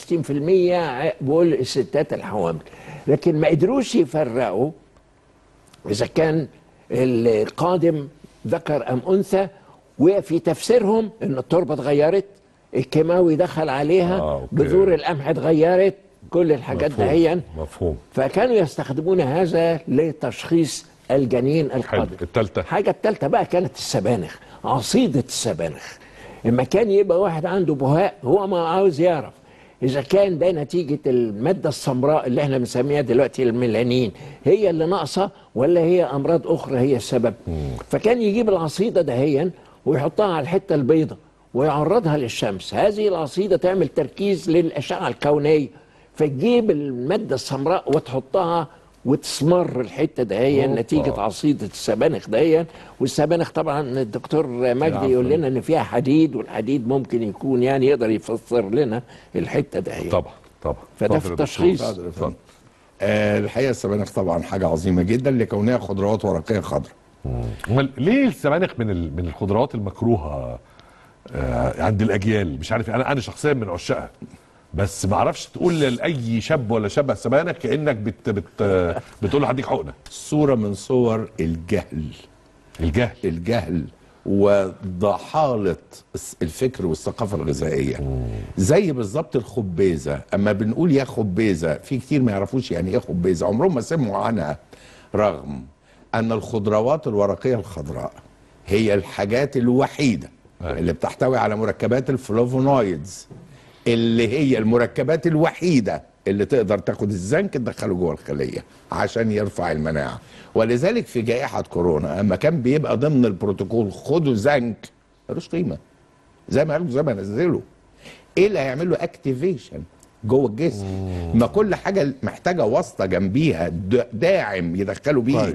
69% بول الستات الحوامل. لكن ما قدروش يفرقوا إذا كان القادم ذكر أم أنثى، وفي تفسيرهم إن التربة اتغيرت، الكيماوي دخل عليها، بذور القمح اتغيرت، كل الحاجات دهيا. مفهوم. فكانوا يستخدمون هذا لتشخيص الجنين القادم. الحاجة الثالثة بقى كانت السبانخ، عصيدة السبانخ. لما كان يبقى واحد عنده بهاء، هو ما عاوز يعرف إذا كان ده نتيجة المادة السمراء اللي احنا بنسميها دلوقتي الميلانين هي اللي ناقصة، ولا هي أمراض أخرى هي السبب. فكان يجيب العصيدة دهيا ويحطها على الحتة البيضاء ويعرضها للشمس. هذه العصيدة تعمل تركيز للأشعة الكونية، فتجيب المادة السمراء وتحطها وتسمر الحتة دهيا نتيجة عصيدة السبانخ دهيا. والسبانخ طبعا الدكتور مجدي يقول لنا ان فيها حديد، والحديد ممكن يكون يعني يقدر يفسر لنا الحتة دهيا. طبعا. فده في التشخيص. الحقيقة السبانخ طبعا حاجة عظيمة جدا لكونها خضروات ورقية خضراء. ليه السبانخ من الخضروات المكروهة عند الأجيال؟ مش عارف، أنا شخصيا من عشاقها، بس ما اعرفش تقول لاي شاب ولا شابه السبانخ كانك بتقول له هديك حقنه. صوره من صور الجهل وضحاله الفكر والثقافه الغذائيه. زي بالظبط الخبيزه، اما بنقول يا خبيزه في كتير ما يعرفوش يعني ايه خبيزه، عمرهم ما سمعوا عنها، رغم ان الخضروات الورقيه الخضراء هي الحاجات الوحيده اللي بتحتوي على مركبات الفلافونويدز، اللي هي المركبات الوحيدة اللي تقدر تاخد الزنك تدخله جوه الخلية عشان يرفع المناعة. ولذلك في جائحة كورونا اما كان بيبقى ضمن البروتوكول خدوا زنك، ملوش قيمة، زي ما قالوا زي ما نزلوا، ايه اللي هيعمل له اكتيفيشن جوه الجسم؟ ما كل حاجة محتاجة واسطة جنبيها داعم يدخلوا بيه.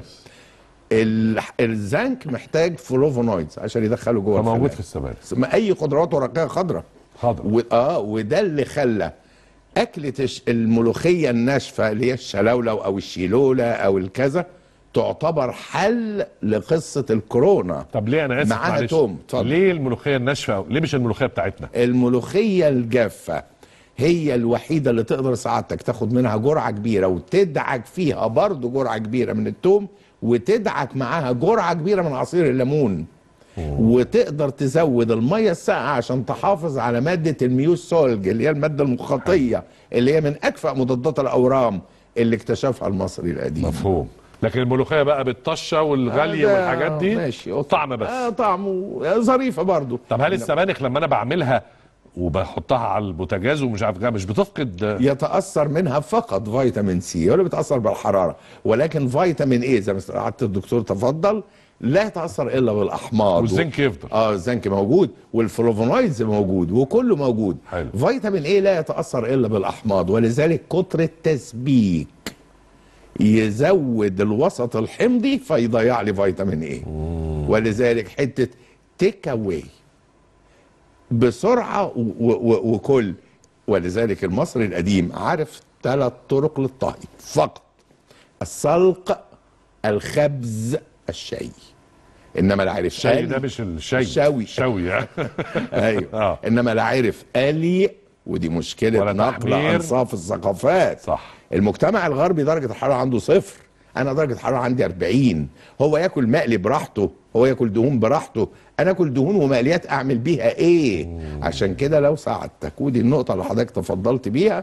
الزنك محتاج فلافونويدز عشان يدخله جوه الخلية، موجود في السبانخ. اي خضروات ورقية خضراء خضرة. وده اللي خلى اكله الملوخيه الناشفه اللي هي الشلولو او الشيلوله او الكذا تعتبر حل لقصه الكورونا. طب ليه انا اسف معاها معلش، توم. اتفضل. ليه الملوخيه الناشفه؟ ليه مش الملوخيه بتاعتنا؟ الملوخيه الجافه هي الوحيده اللي تقدر سعادتك تاخد منها جرعه كبيره وتدعك فيها برضو جرعه كبيره من التوم، وتدعك معاها جرعه كبيره من عصير الليمون، وتقدر تزود الميه الساقعه عشان تحافظ على ماده الميوسولج اللي هي الماده المخاطيه اللي هي من اكفأ مضادات الاورام اللي اكتشفها المصري القديم. مفهوم. لكن الملوخيه بقى بالطشه والغاليه والحاجات دي ماشي طعم بس. طعمه ظريفه برضو. طب هل السبانخ لما انا بعملها وبحطها على البوتاجاز ومش عارف مش بتفقد؟ يتاثر منها فقط فيتامين سي ولا بتاثر بالحراره، ولكن فيتامين ايه زي ما سعاده الدكتور تفضل لا يتاثر الا بالاحماض. والزنك يفضل. الزنك موجود والفلوفونويدز موجود وكله موجود. حلو. فيتامين ايه لا يتاثر الا بالاحماض، ولذلك كتر التسبيك يزود الوسط الحمضي فيضيع لي فيتامين ايه. ولذلك حته تيك اواي بسرعه وكل. ولذلك المصري القديم عارف 3 طرق للطهي فقط: السلق، الخبز، الشاي. انما لا عارف الشاي ده مش الشاي، الشوي. شوي ايوه. انما لا عارف آلي، ودي مشكله ولا نقل تحمير. انصاف الثقافات. صح. المجتمع الغربي درجه الحراره عنده 0، انا درجه الحراره عندي 40. هو ياكل مقلي براحته، هو ياكل دهون براحته، انا اكل دهون ومقليات اعمل بيها ايه؟ عشان كده لو ساعدتك، ودي النقطه اللي حضرتك تفضلت بيها،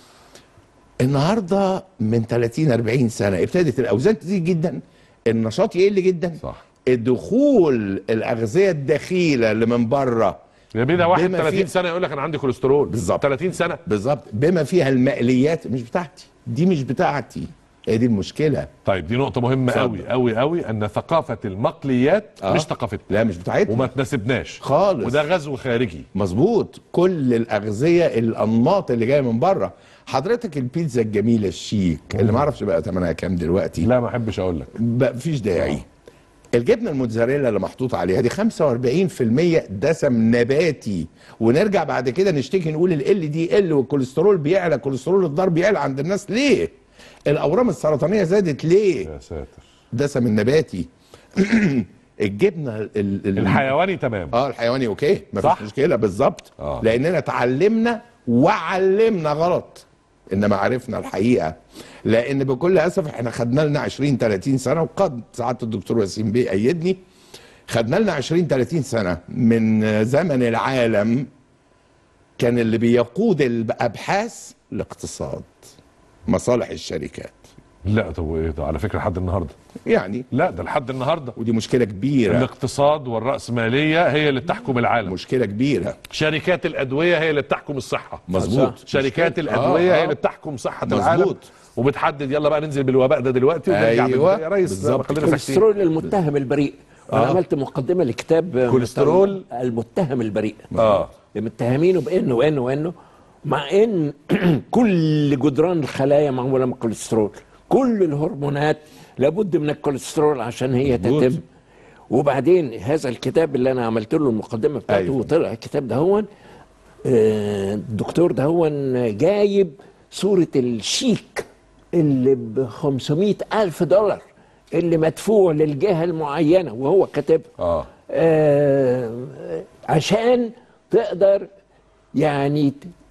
النهارده من 30 40 سنه ابتدت الاوزان تزيد جدا، النشاط يقل جدا. صح. الدخول الاغذيه الدخيله اللي من بره يا بيه ده واحد بما 30 فيه- سنه يقول لك انا عندي كوليسترول. بالظبط. 30 سنه. بالظبط، بما فيها المقليات مش بتاعتي، دي مش بتاعتي، هي دي المشكله. طيب دي نقطه مهمه اتفضل. قوي قوي قوي، ان ثقافه المقليات مش ثقافتنا. لا مش بتاعتنا وما تناسبناش خالص. وده غزو خارجي. مظبوط. كل الاغذيه الانماط اللي جايه من بره، حضرتك البيتزا الجميله الشيك اللي ما اعرفش بقى ثمنها كام دلوقتي، لا ما احبش اقول لك. مفيش داعي. الجبنه الموتزاريلا اللي محطوط عليها دي 45% دسم نباتي، ونرجع بعد كده نشتكي نقول ال دي ال والكوليسترول بيعلى، كوليسترول الضار بيعلى عند الناس ليه؟ الاورام السرطانيه زادت ليه؟ يا ساتر. دسم النباتي. الجبنه الحيواني تمام. الحيواني اوكي صح؟ مفيش مشكله. بالظبط. لاننا اتعلمنا وعلمنا غلط، انما عرفنا الحقيقه. لان بكل اسف احنا خدنا لنا 20 30 سنه، وقد سعاده الدكتور وسيم بيه ايدني، خدنا لنا 20 30 سنه من زمن العالم كان اللي بيقود الابحاث الاقتصاد، مصالح الشركات. لا طب وايه ده على فكره لحد النهارده؟ يعني لا ده لحد النهارده. ودي مشكله كبيره. الاقتصاد والرأسمالية هي اللي بتحكم العالم. مشكله كبيره. شركات الأدوية هي اللي بتحكم الصحة. مظبوط. شركات الأدوية هي اللي بتحكم صحة العالم وبتحدد يلا بقى ننزل بالوباء ده دلوقتي ونرجع يا ريس بالظبط. خلينا ساكتين. الكوليسترول المتهم البريء. انا عملت مقدمه لكتاب كوليسترول المتهم البريء. متهمينه بانه وانه وانه، مع ان كل جدران الخلايا معموله من الكوليسترول، كل الهرمونات لابد من الكوليسترول عشان هي تتم. وبعدين هذا الكتاب اللي انا عملت له المقدمه بتاعته وطلع الكتاب ده هو الدكتور ده هو جايب صوره الشيك اللي ب 500,000 دولار اللي مدفوع للجهه المعينه وهو كاتبها عشان تقدر يعني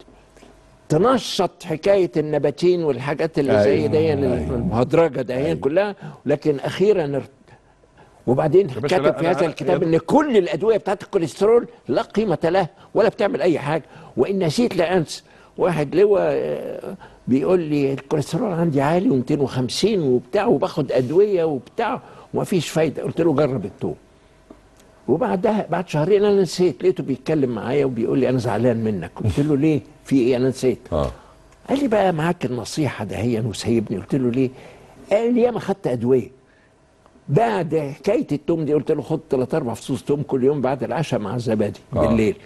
تنشط حكايه النباتين والحاجات اللي زي دي المهدرجه دي كلها. لكن اخيرا وبعدين كاتب في هذا الكتاب ان كل الادويه بتاعت الكوليسترول لا قيمه لها ولا بتعمل اي حاجه. وان نسيت لانس واحد لواء بيقول لي الكوليسترول عندي عالي و250 وبتاع وباخد ادويه وبتاع ومفيش فايده. قلت له جرب التوم. وبعدها بعد شهرين انا نسيت، لقيته بيتكلم معايا وبيقول لي انا زعلان منك. قلت له ليه؟ في ايه؟ انا نسيت. قال لي بقى معاك النصيحه دهيا وسايبني. قلت له ليه؟ قال لي ياما خدت ادويه. بعد حكايه التوم دي قلت له خد 3 4 فصوص توم كل يوم بعد العشاء مع الزبادي بالليل.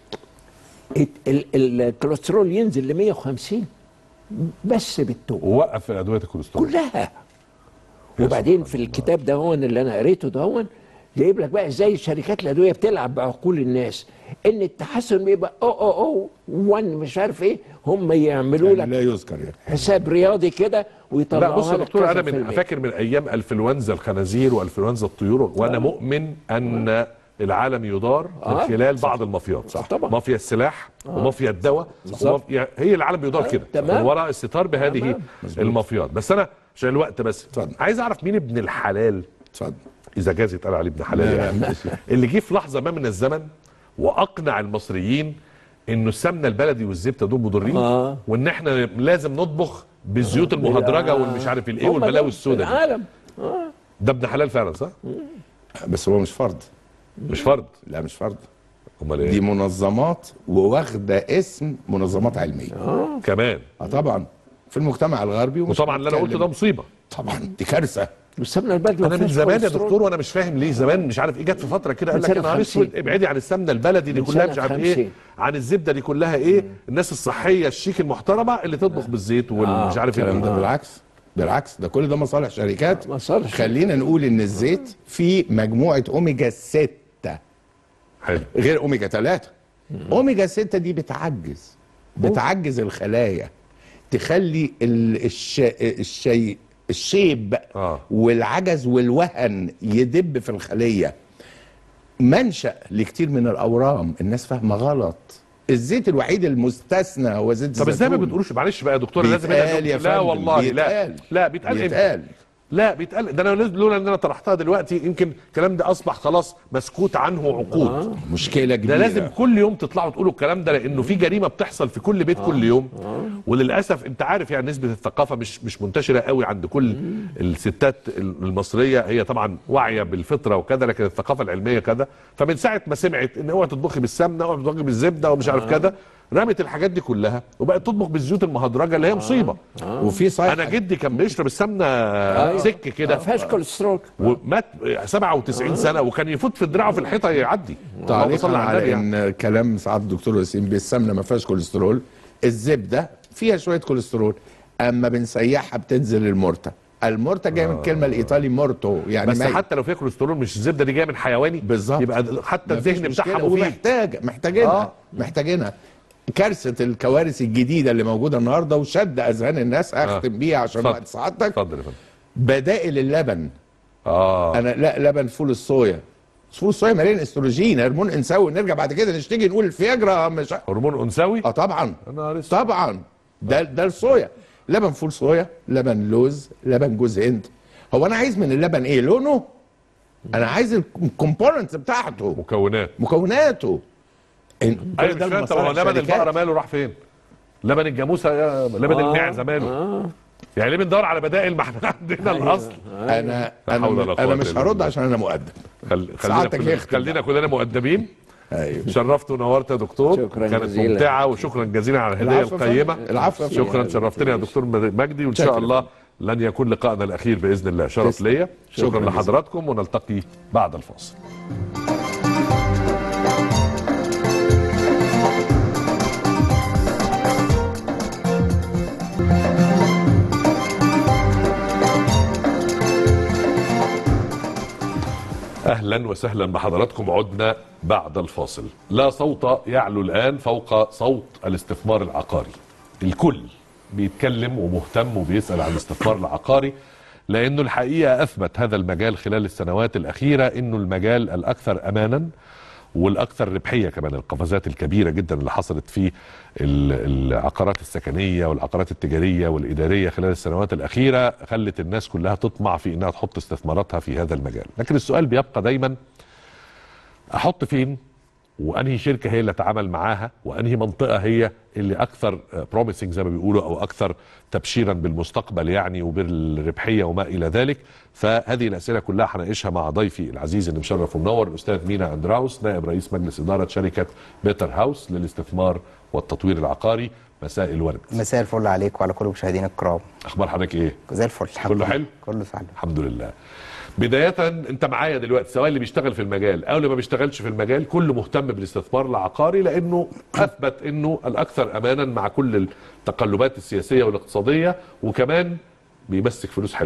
الكوليسترول ينزل ل 150 بس بالتوم. ووقف ادويه الكوليسترول كلها. وبعدين في الكتاب ده هون اللي انا قريته ده هون جايب لك بقى ازاي الشركات الادويه بتلعب بعقول الناس، ان التحسن بيبقى او 1 مش عارف ايه، هم يعملوا يعني لك لا يذكر يعني. حساب رياضي كده لا ويطلعوها بص يا لك دكتور، كذا انا في من المية. فاكر من ايام انفلونزا الخنازير وانفلونزا الطيور، وانا مؤمن ان العالم يدار من خلال بعض المافيات. صح طبعا. مافيا السلاح ومافيا الدواء هي العالم بيدار كده تمام. من وراء الستار بهذه تمام. المافيات. بس انا عشان الوقت بس اتفضل. عايز اعرف مين ابن الحلال، اتفضل. اذا جاز يتقال عليه ابن حلال لا، يعني، لا. اللي جه في لحظه ما من الزمن واقنع المصريين انه السمنه البلدي والزبده دول مضرين، وان احنا لازم نطبخ بالزيوت المهدرجه والمش عارف الايه هم والبلاوي دول السوداء دي. العالم. ده ابن حلال فعلا صح؟ بس هو مش فرد. مش فرد. لا مش فرد. امال دي ايه؟ منظمات وواخده اسم منظمات علميه. كمان. طبعا في المجتمع الغربي. وطبعا اللي انا قلته ده مصيبه. طبعا دي كارثه. والسمنه البلدي انا من زمان يا دكتور وانا مش فاهم ليه زمان مش عارف ايه، جت في فتره كده قال لك سنة يا نهار 50. اسود ابعدي عن السمنه البلدي دي من كلها سنة مش عارف 50. ايه، عن الزبده دي كلها ايه، الناس الصحيه الشيك المحترمه اللي تطبخ بالزيت والمش عارف الكلام ده ايه. بالعكس ده كل ده مصالح شركات. مصالح. خلينا نقول ان الزيت فيه مجموعه اوميجا 6 حلو. غير اوميجا 3. اوميجا 6 دي بتعجز الخلايا، تخلي الشيب والعجز والوهن يدب في الخليه، منشأ لكتير من الاورام. الناس فاهمه غلط. الزيت الوحيد المستثنى هو زيت الزيتون. طب ازاي ما بتقولوش معلش بقى يا دكتور لازم بيتقال يا لا فندم، والله بيتقال. لا بيتقال بيتقال. لا بيتقال. ده انا لولا ان انا طرحتها دلوقتي يمكن الكلام ده اصبح خلاص مسكوت عنه عقود. مشكله كبيره. ده لازم كل يوم تطلعوا تقولوا الكلام ده، لانه في جريمه بتحصل في كل بيت كل يوم. وللاسف انت عارف يعني نسبه الثقافه مش منتشره قوي عند كل الستات المصريه. هي طبعا واعيه بالفطره وكذا، لكن الثقافه العلميه كذا. فمن ساعه ما سمعت ان اوعى تطبخي بالسمنه اوعى تطبخي بالزبده ومش عارف كذا، رمت الحاجات دي كلها وبقت تطبخ بالزيوت المهدرجه اللي هي مصيبه. وفي صحيح انا جدي كان بيشرب السمنه سك كده، ما فيهاش كوليسترول. ومات 97 سنه وكان يفوت في دراعه في الحيطه يعدي. تعليقا على يعني. ان كلام سعاده الدكتور ياسين بالسمنه ما فيهاش كوليسترول، الزبده فيها شويه كوليسترول، اما بنسيحها بتنزل المورتا جايه من الكلمه الايطالي مورتو يعني بس حتى لو فيها كوليسترول مش الزبده دي جايه من حيواني بالظبط، يبقى حتى الذهن بتاعها مفيد. محتاجينها. كارثه الكوارث الجديده اللي موجوده النهارده وشد اذهان الناس اختم بيها عشان وقت سعادتك. اتفضل يا فندم. بدائل اللبن. انا لا، لبن فول الصويا. فول الصويا مليان استروجين، هرمون انثوي. نرجع بعد كده نشتكي نقول الفياجرا مش هرمون انثوي. طبعا طبعا. ده الصويا. لبن فول صويا، لبن لوز، لبن جوز هند. هو انا عايز من اللبن ايه؟ لونه؟ انا عايز الكومبوننتس بتاعته، مكوناته. ايوه مش فاهم. طب هو لبن البقره ماله راح فين؟ لبن الجاموسه، لبن المعزه ماله؟ يعني ليه بندور على بدائل؟ ما احنا عندنا الاصل. انا مش هرد عشان انا مؤدب. خلينا كلنا مؤدبين. ايوه. شرفت ونورت يا دكتور، كانت ممتعه، وشكرا جزيلا على الهديه القيمه. العفو. شكرا، شرفتني يا دكتور مجدي، وان شاء الله لن يكون لقائنا الاخير باذن الله. شرف ليا. شكرا لحضراتكم، ونلتقي بعد الفاصل. اهلا وسهلا بحضراتكم. عدنا بعد الفاصل. لا صوت يعلو الان فوق صوت الاستثمار العقاري. الكل بيتكلم ومهتم وبيسأل عن الاستثمار العقاري، لانه الحقيقة اثبت هذا المجال خلال السنوات الاخيرة انه المجال الاكثر امانا والاكثر ربحية كمان. القفزات الكبيرة جدا اللي حصلت في العقارات السكنية والعقارات التجارية والادارية خلال السنوات الاخيرة خلت الناس كلها تطمع في انها تحط استثماراتها في هذا المجال. لكن السؤال بيبقى دايما، احط فين؟ وانهي شركه هي اللي اتعامل معاها؟ وانهي منطقه هي اللي اكثر بروميسنج زي ما بيقولوا، او اكثر تبشيرا بالمستقبل يعني وبالربحيه وما الى ذلك؟ فهذه الاسئله كلها هناقشها مع ضيفي العزيز اللي مشرف ومنور، الاستاذ مينا اندراوس، نائب رئيس مجلس اداره شركه بيتر هاوس للاستثمار والتطوير العقاري. مساء الورد. مساء الفل عليك وعلى كل مشاهدينا الكرام. اخبار حضرتك ايه؟ زي الفل. كله حلو؟ كله سعيد الحمد لله. بداية انت معايا دلوقتي، سواء اللي بيشتغل في المجال او اللي ما بيشتغلش في المجال، كله مهتم بالاستثمار العقاري، لانه اثبت انه الاكثر امانا مع كل التقلبات السياسية والاقتصادية، وكمان بيمسك فلوس حلوة.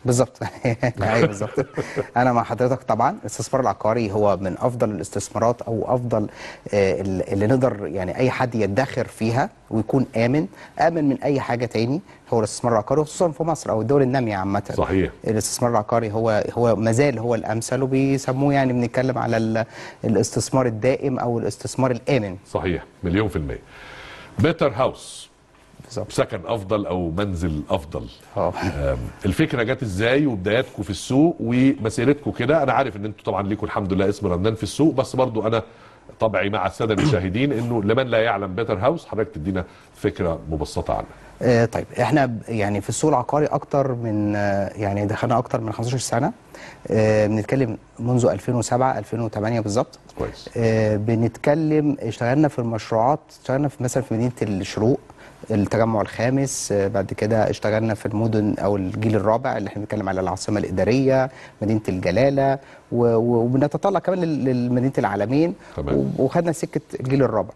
بالظبط. ايوه بالظبط. انا مع حضرتك طبعا. الاستثمار العقاري هو من افضل الاستثمارات او افضل اللي نقدر يعني اي حد يدخر فيها ويكون امن من اي حاجه تاني. هو الاستثمار العقاري خصوصا في مصر او الدول الناميه عامه. صحيح. الاستثمار العقاري هو مازال هو الامثل، وبيسموه يعني بنتكلم على الاستثمار الدائم او الاستثمار الامن. صحيح، مليون في المية. بيتر هاوس، بالظبط. سكن افضل او منزل افضل. اه الفكره جت ازاي وبداياتكم في السوق ومسيرتكم كده؟ انا عارف ان انتوا طبعا ليكم الحمد لله اسم رنان في السوق، بس برضو انا طبعي مع الساده المشاهدين انه لمن لا يعلم بيتر هاوس حضرتك تدينا فكره مبسطه عنها. طيب احنا يعني في السوق العقاري اكتر من يعني دخلنا اكتر من 15 سنه. بنتكلم منذ 2007 2008 بالظبط. كويس. بنتكلم اشتغلنا في المشروعات، اشتغلنا في مثلا في مدينه الشروق، التجمع الخامس. بعد كده اشتغلنا في المدن او الجيل الرابع اللي احنا بنتكلم على العاصمه الاداريه، مدينه الجلاله، وبنتطلع كمان لمدينه العالمين. تمام. وخدنا سكه الجيل الرابع.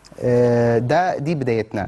دي بدايتنا.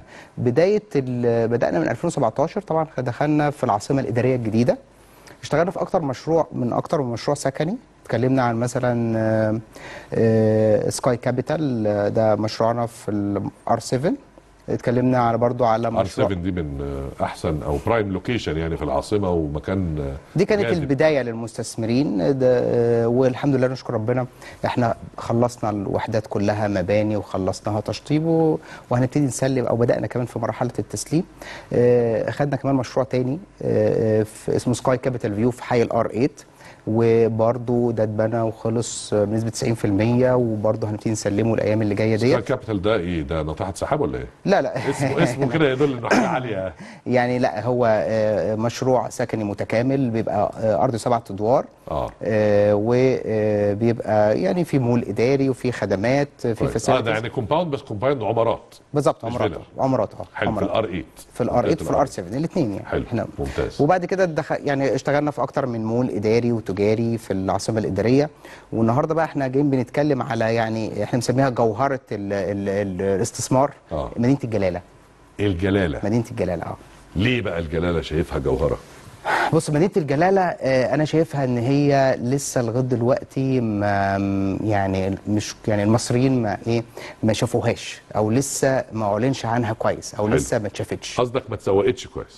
بدأنا من 2017 طبعا. دخلنا في العاصمة الإدارية الجديدة، اشتغلنا في أكتر من مشروع سكني. اتكلمنا عن مثلا سكاي كابيتال، ده مشروعنا في الار 7. اتكلمنا على برضو على مشروع ار 7 دي من احسن او برايم لوكيشن يعني في العاصمه ومكان دي كانت جاذب. البدايه للمستثمرين والحمد لله نشكر ربنا احنا خلصنا الوحدات كلها مباني وخلصناها تشطيب وهنبتدي نسلم او بدانا كمان في مرحله التسليم. اخذنا كمان مشروع تاني اسمه سكاي كابيتال فيو في حي الار 8، وبرضه ده اتبنى وخلص بنسبه 90%، وبرضه هنبتدي نسلمه الايام اللي جايه سكاي ديت. كابيتال ده ايه؟ ده ناطحه سحاب ولا ايه؟ لا اسمه كده يدل انه حاجه عاليه. يعني لا، هو مشروع سكني متكامل، بيبقى ارض 7 ادوار. وبيبقى يعني في مول اداري وفي خدمات في فاسيلتيز. ده يعني كومباوند، بس كومباوند عمارات. بالظبط، مش عمارات. حلو. في الار 8 في الار 8 في الار 7 الاثنين يعني. حلو. ممتاز. وبعد كده يعني اشتغلنا في اكتر من مول اداري وتجاري في العاصمه الاداريه. والنهارده بقى احنا جايين بنتكلم على يعني احنا مسميها جوهره الاستثمار. مدينه الجلاله. مدينه الجلاله. ليه بقى الجلاله شايفها جوهره؟ بص، مدينة الجلالة أنا شايفها إن هي لسه لغاية دلوقتي يعني مش يعني المصريين ما شافوهاش، أو لسه ما أعلنش عنها كويس، أو لسه ما اتشافتش. قصدك ما اتسوقتش كويس؟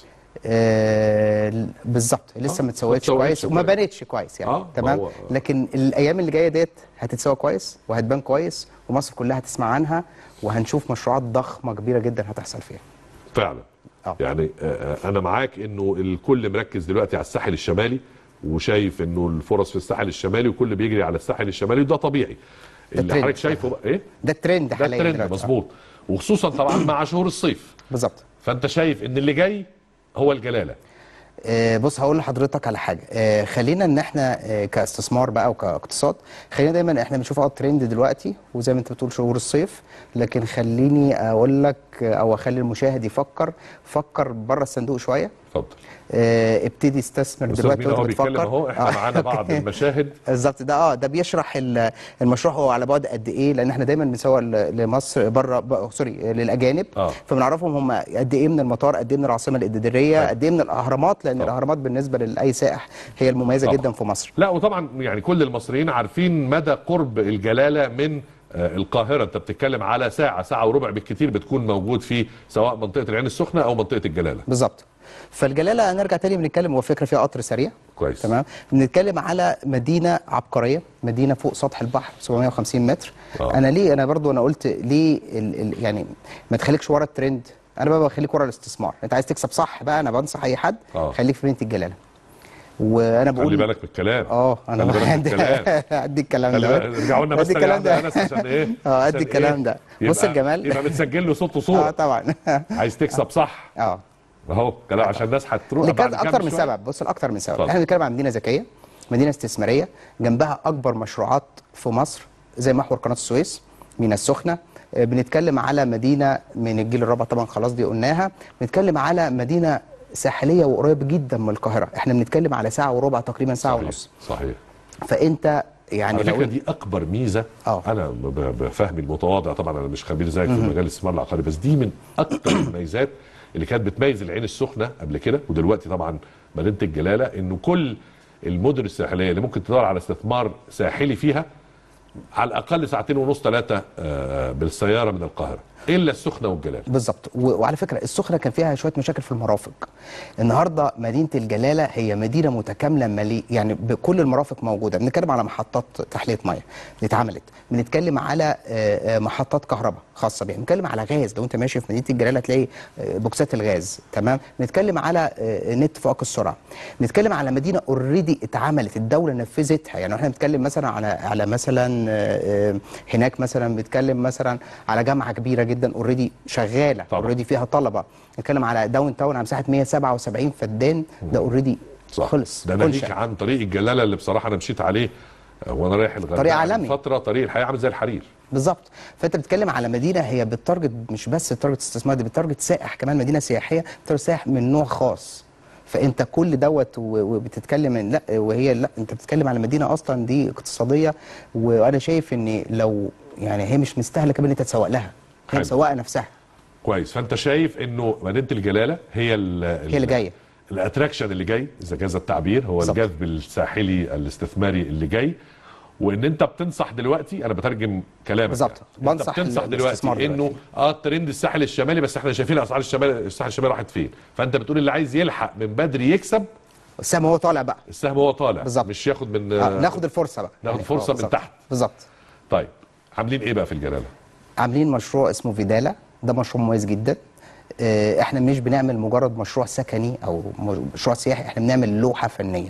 بالظبط، لسه ما اتسوقتش كويس وما بانتش كويس يعني. تمام. لكن الأيام اللي جاية ديت هتتسوق كويس وهتبان كويس، ومصر كلها هتسمع عنها، وهنشوف مشروعات ضخمة كبيرة جدا هتحصل فيها. فعلا. يعني انا معاك انه الكل مركز دلوقتي على الساحل الشمالي، وشايف انه الفرص في الساحل الشمالي، وكل بيجري على الساحل الشمالي، وده طبيعي. اللي حضرتك شايفه بقى ايه؟ ده الترند حاليا. ده الترند مظبوط. وخصوصا طبعا مع شهور الصيف. بالظبط. فانت شايف ان اللي جاي هو الجلاله. بص، هقول لحضرتك على حاجه. خلينا ان احنا كاستثمار بقى وكاقتصاد، خلينا دايما احنا بنشوف الترند دلوقتي، وزي ما انت بتقول شهور الصيف، لكن خليني اقول لك او اخلي المشاهد فكر بره الصندوق شويه. اتفضل. ابتدي استثمر دلوقتي وانت بتفكر. اهو احنا معانا بعض المشاهد. بالظبط. ده بيشرح المشروع هو على بعد قد ايه، لان احنا دايما بنسوق لمصر بره سوري للاجانب. فبنعرفهم هم قد ايه من المطار، قد ايه من العاصمه الاداريه، قد ايه من الاهرامات، لان الاهرامات بالنسبه لاي سائح هي المميزه جدا في مصر. لا، وطبعا يعني كل المصريين عارفين مدى قرب الجلاله من القاهره. انت بتتكلم على ساعه وربع بالكثير بتكون موجود في سواء منطقه العين السخنه او منطقه الجلاله. بالظبط. فالجلاله هنرجع تاني بنتكلم، هو فكره فيها قطر سريع. كويس. تمام. بنتكلم على مدينه عبقريه، مدينه فوق سطح البحر 750 متر. انا برضو قلت ليه يعني ما تخليكش ورا الترند، انا بقى بخليك ورا الاستثمار. انت عايز تكسب صح بقى، انا بنصح اي حد خليك في مدينه الجلاله. وانا بقول خلي بالك من الكلام. انا ادي الكلام ده. رجعوا لنا بس الكلام ده انس عشان ايه؟ ادي الكلام ده. بص الجمال يبقى متسجل له صوت وصوره. طبعا. عايز تكسب صح. اهو كلام عشان الناس هتروح بعد اكتر من سبب. بص، الاكتر من سبب. احنا بنتكلم عن مدينه ذكيه، مدينه استثماريه، جنبها اكبر مشروعات في مصر زي محور قناه السويس، ميناء السخنه. بنتكلم على مدينه من الجيل الرابع طبعا، خلاص دي قلناها. بنتكلم على مدينه ساحليه وقريب جدا من القاهره، احنا بنتكلم على ساعه وربع تقريبا، ساعه ونص. صحيح. فانت يعني على فكره دي اكبر ميزه. انا بفهمي المتواضع طبعا، انا مش خبير زيك في مجال الاستثمار العقاري، بس دي من اكثر المميزات اللي كانت بتميز العين السخنه قبل كده ودلوقتي طبعا مدينه الجلاله، انه كل المدن الساحليه اللي ممكن تدور على استثمار ساحلي فيها على الاقل ساعتين ونص 3 بالسياره من القاهره، الا السخنه والجلاله. بالظبط. وعلى فكره السخنه كان فيها شويه مشاكل في المرافق. النهارده مدينه الجلاله هي مدينه متكامله يعني بكل المرافق موجوده. بنتكلم على محطات تحليه ميه اتعملت، بنتكلم على محطات كهرباء خاصه بيها، بنتكلم على غاز. لو انت ماشي في مدينه الجلاله تلاقي بوكسات الغاز، تمام. بنتكلم على نت فائق السرعه، بنتكلم على مدينه اوريدي اتعملت، الدوله نفذتها. يعني احنا بنتكلم مثلا على مثلا هناك مثلا بنتكلم مثلا على جامعه كبيره جدا اوريدي شغاله، اوريدي فيها طلبه. نتكلم على داون تاون على مساحه 177 فدان، ده اوريدي خلص. ده ناهيك عن طريق الجلاله اللي بصراحه انا مشيت عليه وانا رايح الغردقه، طريق عالمي فتره، طريق الحقيقه عامل زي الحرير بالظبط. فانت بتتكلم على مدينه هي بالتارجت، مش بس التارجت استثمار، دي بالتارجت سائح كمان، مدينه سياحيه بتارجت سائح من نوع خاص. فانت كل دوت وبتتكلم لا وهي لا، انت بتتكلم على مدينه اصلا دي اقتصاديه. وانا شايف ان لو يعني هي مش مستاهله كمان انت تسوق لها، هي مسوقه نفسها كويس. فانت شايف انه مدينه الجلاله هي اللي جايه، الاتراكشن اللي جاي اذا جاز التعبير، هو بالزبط. الجذب الساحلي الاستثماري اللي جاي. وان انت بتنصح دلوقتي، انا بترجم كلامك بالظبط، يعني. انت بتنصح دلوقتي انه الترند الساحل الشمالي، بس احنا شايفين اسعار الساحل الشمالي راحت فين. فانت بتقول اللي عايز يلحق من بدري يكسب، السهم هو طالع بقى، السهم هو طالع بالظبط. مش ياخد من ناخد الفرصه بقى، ناخد فرصه من تحت بالظبط. طيب عاملين ايه بقى في الجلاله؟ عاملين مشروع اسمه فيدالا، ده مشروع مميز جدا. احنا مش بنعمل مجرد مشروع سكني او مشروع سياحي، احنا بنعمل لوحه فنيه.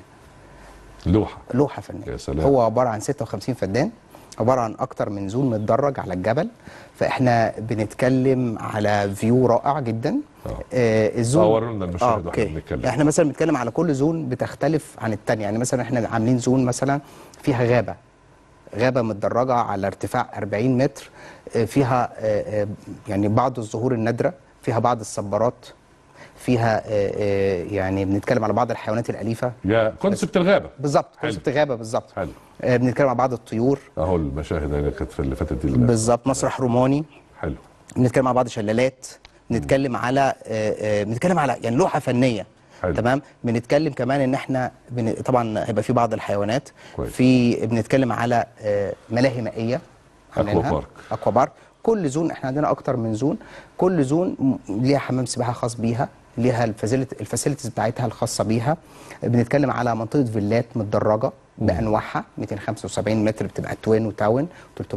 لوحه فنيه. يا سلام. هو عباره عن 56 فدان، عباره عن اكتر من زون متدرج على الجبل. فاحنا بنتكلم على فيو رائع جدا. الزون صوروا لنا المشاهد واحنا بنتكلم. احنا مثلا بنتكلم على كل زون بتختلف عن الثانيه. يعني مثلا احنا عاملين زون مثلا فيها غابه متدرجه على ارتفاع 40 متر، فيها يعني بعض الزهور النادره، فيها بعض الصبارات، فيها يعني بنتكلم على بعض الحيوانات الاليفه. يا كونسبت الغابه بالظبط، كونسبت غابه بالظبط. حلو. بنتكلم على بعض الطيور اهو المشاهد اللي كانت في اللي فاتت دي بالظبط. مسرح روماني. حلو. بنتكلم على بعض الشلالات، بنتكلم على يعني لوحه فنيه. حلو. تمام. بنتكلم كمان ان احنا طبعا هيبقى في بعض الحيوانات. كويس. بنتكلم على ملاهي مائيه، اكوا بارك. كل زون احنا عندنا اكتر من زون، كل زون ليها حمام سباحه خاص بيها، ليها الفاسيلتيز بتاعتها الخاصه بيها. بنتكلم على منطقه فيلات متدرجه بانواعها، 275 متر بتبقى توين وتاون،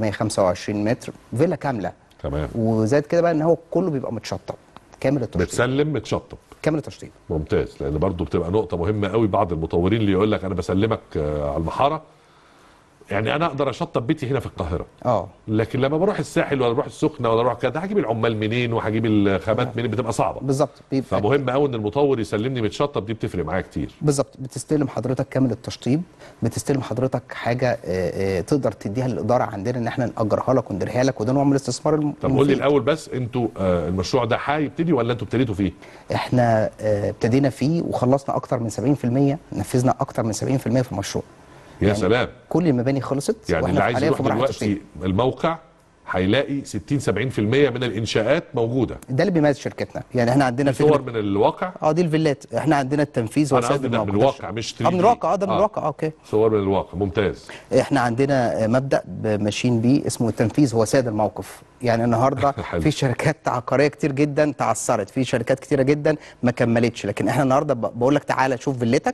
325 متر فيلا كامله. تمام. وزائد كده بقى ان هو كله بيبقى متشطب كامل التشطيب، بتسلم متشطب كامل التشطيب. ممتاز. لان برضو بتبقى نقطه مهمه قوي، بعض المطورين اللي يقول لك انا بسلمك على المحاره، يعني انا اقدر اشطب بيتي هنا في القاهره، لكن لما بروح الساحل ولا بروح السخنه ولا بروح كده هجيب العمال منين وهجيب الخامات منين، بتبقى صعبه. بالظبط. فمهم قوي ان المطور يسلمني متشطب، دي بتفرق معايا كتير. بالظبط. بتستلم حضرتك كامل التشطيب، بتستلم حضرتك حاجه تقدر تديها للاداره عندنا ان احنا ناجرها لك ونديرها لك، وده نوع من الاستثمار. طب قول لي الاول بس، انتوا المشروع ده هيبتدي ولا انتوا ابتديتوا فيه؟ احنا ابتدينا فيه وخلصنا اكتر من 70%، نفذنا اكتر من 70% في المشروع. يا يعني سلام. كل المباني خلصت، يعني اللي عايز يروح دلوقتي الموقع هيلاقي 60-70% من الانشاءات موجوده. ده اللي بيميز شركتنا. يعني احنا عندنا صور من الواقع. دي الفيلات. احنا عندنا التنفيذ وسائد الموقع. من الواقع مش 3D. من الواقع. ده من الواقع. اوكي. صور من الواقع. ممتاز. احنا عندنا مبدأ ماشيين بيه اسمه التنفيذ هو سيد الموقف. يعني النهارده في شركات عقاريه كتير جدا تعثرت، في شركات كتيره جدا ما كملتش، لكن احنا النهارده بقول لك تعالى شوف فيلتك،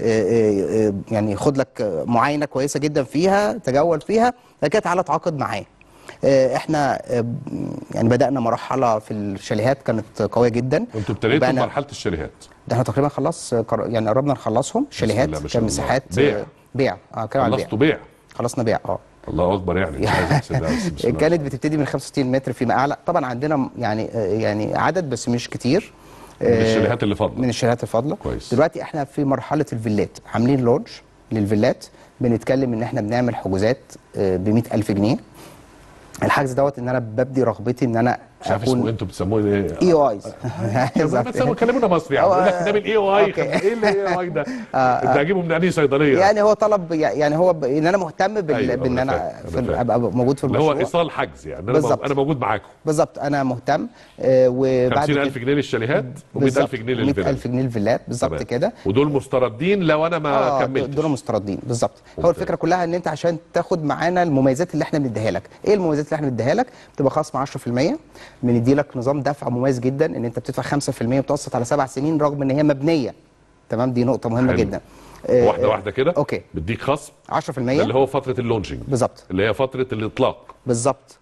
يعني خد لك معاينه كويسه جدا فيها، تجول فيها، بعد كده تعالى اتعاقد معاه. احنا يعني بدأنا مرحله في الشاليهات كانت قويه جدا. انتوا ابتديتوا مرحله الشاليهات؟ ده احنا تقريبا خلاص، يعني قربنا نخلصهم. شاليهات كان مساحات بيع. خلصتوا بيع؟ خلصنا بيع. الله اكبر. يعني كانت بتبتدي من 65 متر فيما اعلى. طبعا عندنا يعني عدد بس مش كتير من الشاليهات اللي فاضله. من الشاليهات الفاضله. كويس. دلوقتي احنا في مرحله الفيلات، عاملين لونج للفيلات. بنتكلم ان احنا بنعمل حجوزات ب 100,000 جنيه. الحجز دوت ان انا ببدي رغبتي ان انا مش عارف اسمه انتوا بتسموه ايه؟ اي او ايز. بس هو كلمونا مصري يعني، يقول لك ده الاي او اي. ايه الاي او اي ده؟ انت هجيبه من انهي صيدليه؟ يعني هو طلب، يعني هو ان انا مهتم أيوة، بان أنا انا فاهم. ابقى موجود في اللي المشروع. هو ايصال حجز يعني، بالظبط. انا موجود معاكم. بالظبط انا مهتم. وبعد 50,000 جنيه للشاليهات و100,000 جنيه للفيلات. 100,000 جنيه للفيلات بالظبط تمام. كده. ودول مستردين لو انا ما كملتش. دول مستردين بالظبط. هو ممتاز. الفكره كلها ان انت عشان تاخد معانا المميزات اللي احنا بنديها لك. ايه المميزات اللي احنا بنديها لك؟ بتبقى خصم 10%، بندي لك نظام دفع مميز جدا ان انت بتدفع 5% متوسط على 7 سنين رغم ان هي مبنيه. تمام، دي نقطه مهمه حلو. جدا. واحده واحده كده. اوكي. بديك خصم 10% ده اللي هو فتره اللونشنج بالظبط. اللي هي فتره الاطلاق. بالظبط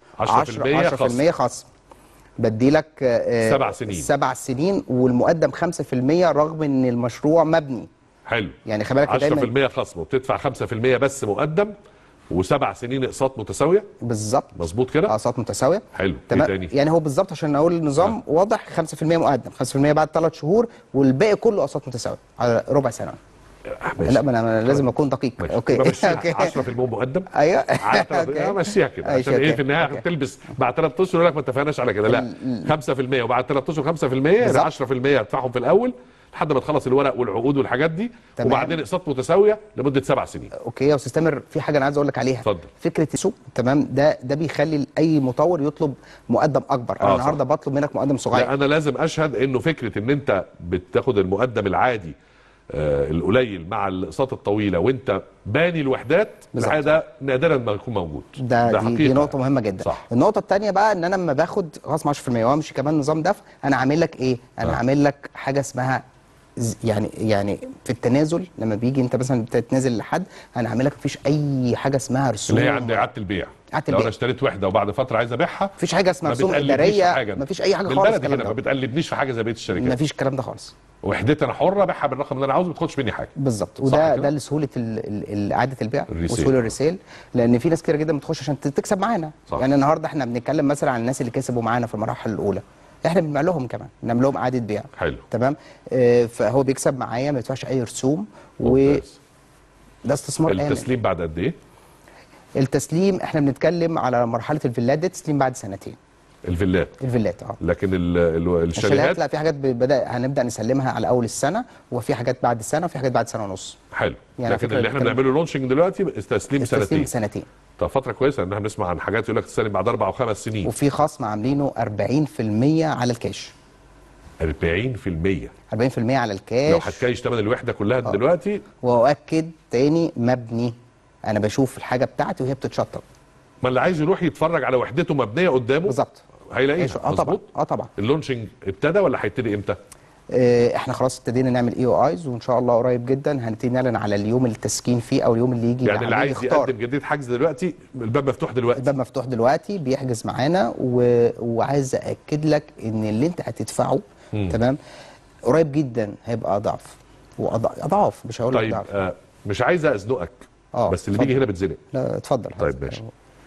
10% خصم. بدي لك 7 سنين. 7 سنين والمقدم 5% رغم ان المشروع مبني. حلو. يعني خلي بالك 10% خصم وبتدفع 5% بس مقدم و7 سنين اقساط متساويه. بالظبط مظبوط كده. اقساط متساويه. حلو. ايه تمام. تاني؟ يعني هو بالظبط عشان اقول النظام واضح، 5% مقدم، 5% بعد 3 شهور، والباقي كله اقساط متساويه على ربع سنه. لا ما انا لازم اكون دقيق. اوكي. اوكي 10% مقدم. ايوه. مشيها كده عشان أوكي. ايه في النهايه هتلبس بعد 3 اشهر يقول لك ما اتفقناش على كده. لا 5% وبعد 3 اشهر 5%، يعني 10% هتدفعهم في الاول لحد ما تخلص الورق والعقود والحاجات دي. تمام. وبعدين اقساط متساويه لمده 7 سنين. اوكي يا استاذ تامر، في حاجه انا عايز اقول لك عليها. اتفضل. فكره السوق تمام، ده بيخلي اي مطور يطلب مقدم اكبر. انا النهارده بطلب منك مقدم صغير. لا انا لازم اشهد انه فكره ان انت بتاخد المقدم العادي القليل مع الاقساط الطويله وانت باني الوحدات، الحقيقه ده نادرا ما يكون موجود. دي نقطه مهمه جدا. صح. النقطه الثانيه بقى ان انا لما باخد خصم 10% وامشي كمان نظام دفع، انا عامل لك ايه؟ انا عامل لك حاجه اسمها يعني في التنازل. لما بيجي انت مثلا تتنازل لحد، انا عامل لك مفيش اي حاجه اسمها رسوم. اللي هي عند اعاده البيع. لو انا اشتريت وحده وبعد فتره عايز ابيعها، مفيش حاجه اسمها رسوم اداريه، مفيش اي حاجه خالص. كده ما بتقلبنيش في حاجه زي بقيه الشركات. مفيش الكلام ده خالص. وحدتي انا حره ابيعها بالرقم اللي انا عاوزه، ما تاخدش مني حاجه. بالظبط. وده لسهوله اعاده البيع وسهوله الريسيل، لان في ناس كتير جدا بتخش عشان تكسب معانا. يعني النهارده احنا بنتكلم مثلا عن الناس اللي كسبوا معانا في المراحل الاولى، احنا بنبيع لهم كمان، نعمل لهم اعاده بيع. حلو. تمام. فهو بيكسب معايا، ما يدفعش اي رسوم. وده استثمار آمن. التسليم بعد قد ايه؟ التسليم احنا بنتكلم على مرحله الفيلات دي، تسليم بعد سنتين. الفيلات لكن الشاليهات لا، في حاجات هنبدا نسلمها على اول السنه، وفي حاجات بعد سنه، وفي حاجات بعد سنه ونص. حلو. يعني لكن اللي احنا بنعمله لونشنج دلوقتي تسليم سنتين. طب فتره كويسه ان احنا بنسمع عن حاجات يقول لك تسلم بعد 4 و5 سنين. وفي خصم عاملينه 40% على الكاش. 40% 40% على الكاش لو هتكايش ثمن الوحده كلها دلوقتي. واؤكد تاني مبني، انا بشوف الحاجه بتاعتي وهي بتتشطب. ما اللي عايز يروح يتفرج على وحدته مبنيه قدامه بالظبط هيلاقيها. طبعا. طبعا. اللونشنج ابتدى ولا هيبتدي امتى؟ احنا خلاص ابتدينا نعمل اي او ايز، وان شاء الله قريب جدا هنبتدي نعلن على اليوم التسكين فيه او اليوم اللي يجي. يعني اللي عايز يقدم جديد حجز دلوقتي، الباب مفتوح دلوقتي. الباب مفتوح دلوقتي، بيحجز معانا. وعايز اكد لك ان اللي انت هتدفعه تمام قريب جدا هيبقى اضعاف واضعاف، مش هقول لك طيب ضعف. مش عايز ازنقك بس اللي بيجي هنا بتزنق. لا اتفضل. طيب ماشي.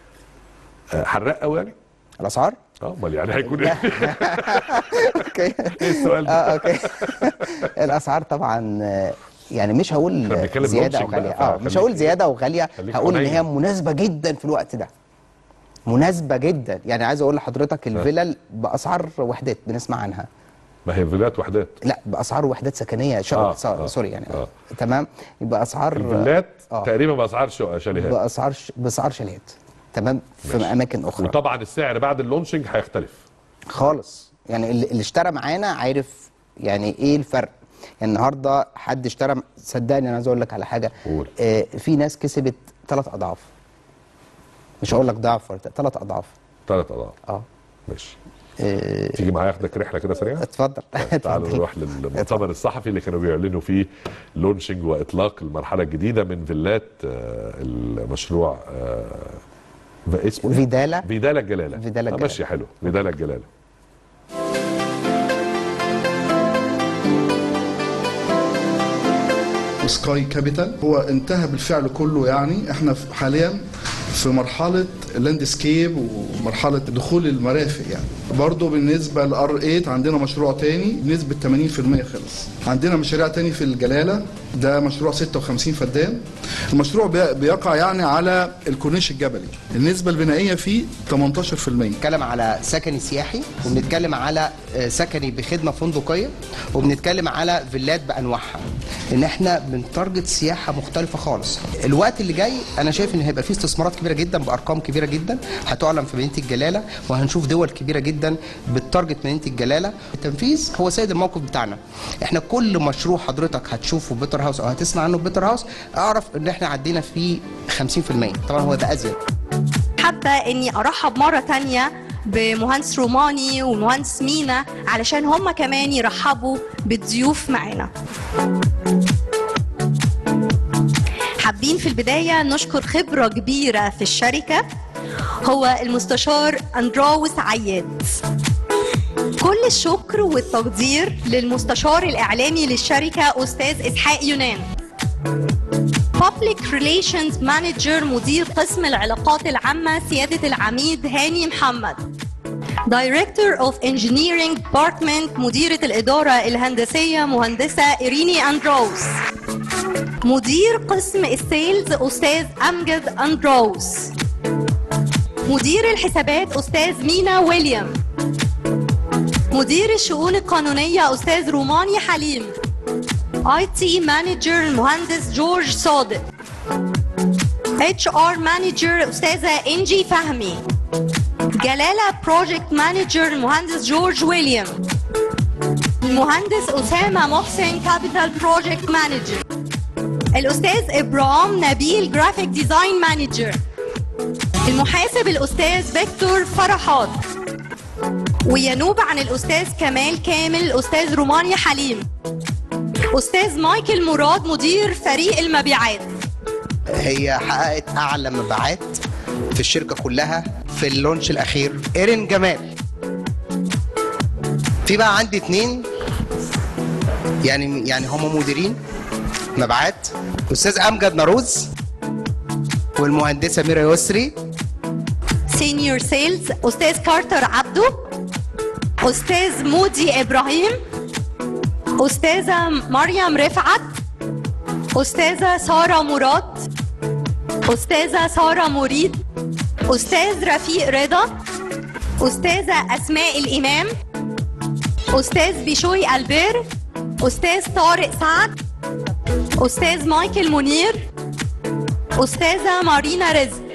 حراق قوي يعني الاسعار؟ امال يعني هيكون ايه؟ اوكي. ايه السؤال ده؟ اوكي. الاسعار طبعا يعني مش هقول زياده او غاليه. مش هقول زياده او غاليه، هقول ان هي مناسبه جدا في الوقت ده. مناسبه جدا. يعني عايز اقول لحضرتك الفلل باسعار وحدات بنسمع عنها. ما هي فيلات وحدات؟ لا، باسعار وحدات سكنيه سوري يعني. تمام. يبقى اسعار الفيلات تقريبا باسعار شاليهات. باسعار شاليهات. تمام. في اماكن اخرى. وطبعا السعر بعد اللونشنج هيختلف خالص. يعني اللي اشترى معانا عارف يعني ايه الفرق. يعني النهارده حد اشترى، صدقني انا عايز اقول لك على حاجه. في ناس كسبت 3 اضعاف. مش هقول لك ضعف ولا 3 اضعاف. 3 اضعاف. ماشي. تيجي معايا اخدك رحله كده سريعه؟ اتفضل. تعالوا نروح للمؤتمر الصحفي اللي كانوا بيعلنوا فيه لونشنج واطلاق المرحله الجديده من فيلات المشروع اسمه فيدالا الجلاله. ماشي حلو. فيدالا الجلاله. سكاي كابيتال هو انتهى بالفعل كله. يعني احنا حاليا في مرحله لاندسكيب ومرحله دخول المرافق يعني. برضو بالنسبة للار 8 عندنا مشروع تاني بنسبة 80% خلص. عندنا مشاريع تاني في الجلالة، ده مشروع 56 فدان. المشروع بيقع يعني على الكورنيش الجبلي، النسبة البنائية فيه 18%. بنتكلم على سكني سياحي، وبنتكلم على سكني بخدمه فندقيه، وبنتكلم على فيلات بانواعها. ان احنا بنتارجت سياحه مختلفه خالص. الوقت اللي جاي انا شايف ان هيبقى فيه استثمارات كبيره جدا بارقام كبيره جدا هتعلن في مدينه الجلاله، وهنشوف دول كبيره جدا بتارجت مدينه الجلاله. التنفيذ هو سيد الموقف بتاعنا. احنا كل مشروع حضرتك هتشوفه في بيتر هاوس او هتسمع عنه في بيتر هاوس اعرف ان احنا عدينا فيه 50%. طبعا هو ده ازيد. حابه اني ارحب مره تانية بمهندس روماني ومهندس مينا علشان هم كمان يرحبوا بالضيوف معانا. حابين في البداية نشكر خبرة كبيرة في الشركة هو المستشار أندراوس عياد. كل الشكر والتقدير للمستشار الإعلامي للشركة أستاذ إسحاق يونان. Public Relations Manager مدير قسم العلاقات العامة سيادة العميد هاني محمد. Director of Engineering Department مديرة الإدارة الهندسية مهندسة إيريني أندراوس. مدير قسم السيلز أستاذ أمجد أندراوس. مدير الحسابات أستاذ مينا ويليام. مدير الشؤون القانونية أستاذ روماني حليم. IT Manager المهندس جورج صادق. HR Manager أستاذة إنجي فهمي. جلالة Project Manager المهندس جورج ويليام. المهندس أسامة محسن Capital Project Manager. الأستاذ إبراهيم نبيل جرافيك ديزاين مانجر. المحاسب الأستاذ فيكتور فرحات. وينوب عن الأستاذ كمال كامل الأستاذ روماني حليم. أستاذ مايكل مراد مدير فريق المبيعات. هي حققت أعلى مبيعات في الشركة كلها في اللونش الأخير إيرين جمال. في بقى عندي 2 يعني هم مديرين مبيعات، أستاذ أمجد ناروز والمهندسة ميرا يسري. سينيور سيلز أستاذ كارتر عبده. أستاذ مودي إبراهيم. أستاذة مريم رفعت. أستاذة سارة مراد. أستاذة سارة مريد. أستاذ رفيق رضا. أستاذة أسماء الإمام. أستاذ بيشوي ألبير. أستاذ طارق سعد. أستاذ مايكل منير. أستاذة مارينا رزق.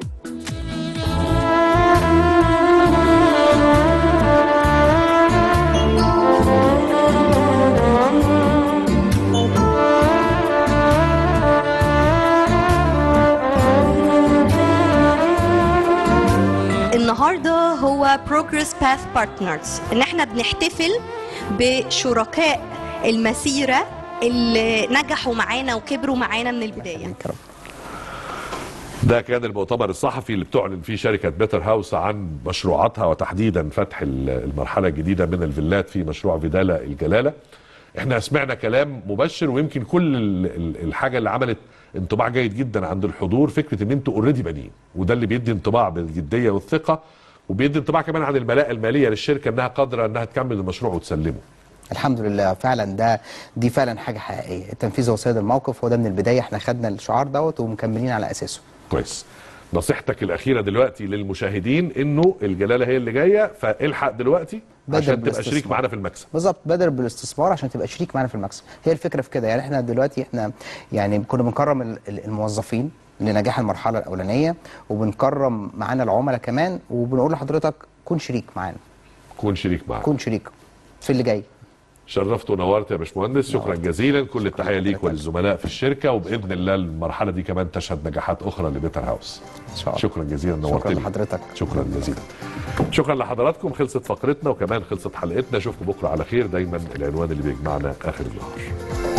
النهارده هو Progress Path Partners، ان احنا بنحتفل بشركاء المسيرة اللي نجحوا معانا وكبروا معانا من البداية. ده كان المؤتمر الصحفي اللي بتعلن فيه شركة بيتر هاوس عن مشروعاتها وتحديدا فتح المرحلة الجديدة من الفيلات في مشروع فيدالا الجلالة. احنا سمعنا كلام مبشر، ويمكن كل الحاجة اللي عملت انطباع جيد جدا عند الحضور فكرة ان انتوا اوريدي بانيين، وده اللي بيدي انطباع بالجدية والثقة، وبيدي انطباع كمان عن الملاءة المالية للشركة انها قادرة انها تكمل المشروع وتسلمه. الحمد لله فعلا دي فعلا حاجه حقيقيه. التنفيذ هو سيد الموقف، وده من البدايه احنا خدنا الشعار دوت ومكملين على اساسه. كويس. نصيحتك الاخيره دلوقتي للمشاهدين انه الجلاله هي اللي جايه، فالحق دلوقتي عشان تبقى شريك معانا في المكسب. بالظبط، بادر بالاستثمار عشان تبقى شريك معانا في المكسب. هي الفكره في كده. يعني احنا دلوقتي يعني كنا بنكرم الموظفين لنجاح المرحله الاولانيه، وبنكرم معانا العملاء كمان، وبنقول لحضرتك كن شريك معانا. كن شريك معانا. كن شريك في اللي جاي. شرفت ونورت يا باشمهندس، شكرا جزيلا. كل التحيه ليك وللزملاء في الشركه، وباذن الله المرحله دي كمان تشهد نجاحات اخرى لبيتر هاوس ان شاء الله. شكرا جزيلا، نورتني. شكرا لحضرتك. شكرا جزيلا. شكرا لحضراتكم. خلصت فقرتنا وكمان خلصت حلقتنا. اشوفكم بكره على خير. دايما العنوان اللي بيجمعنا اخر النهار.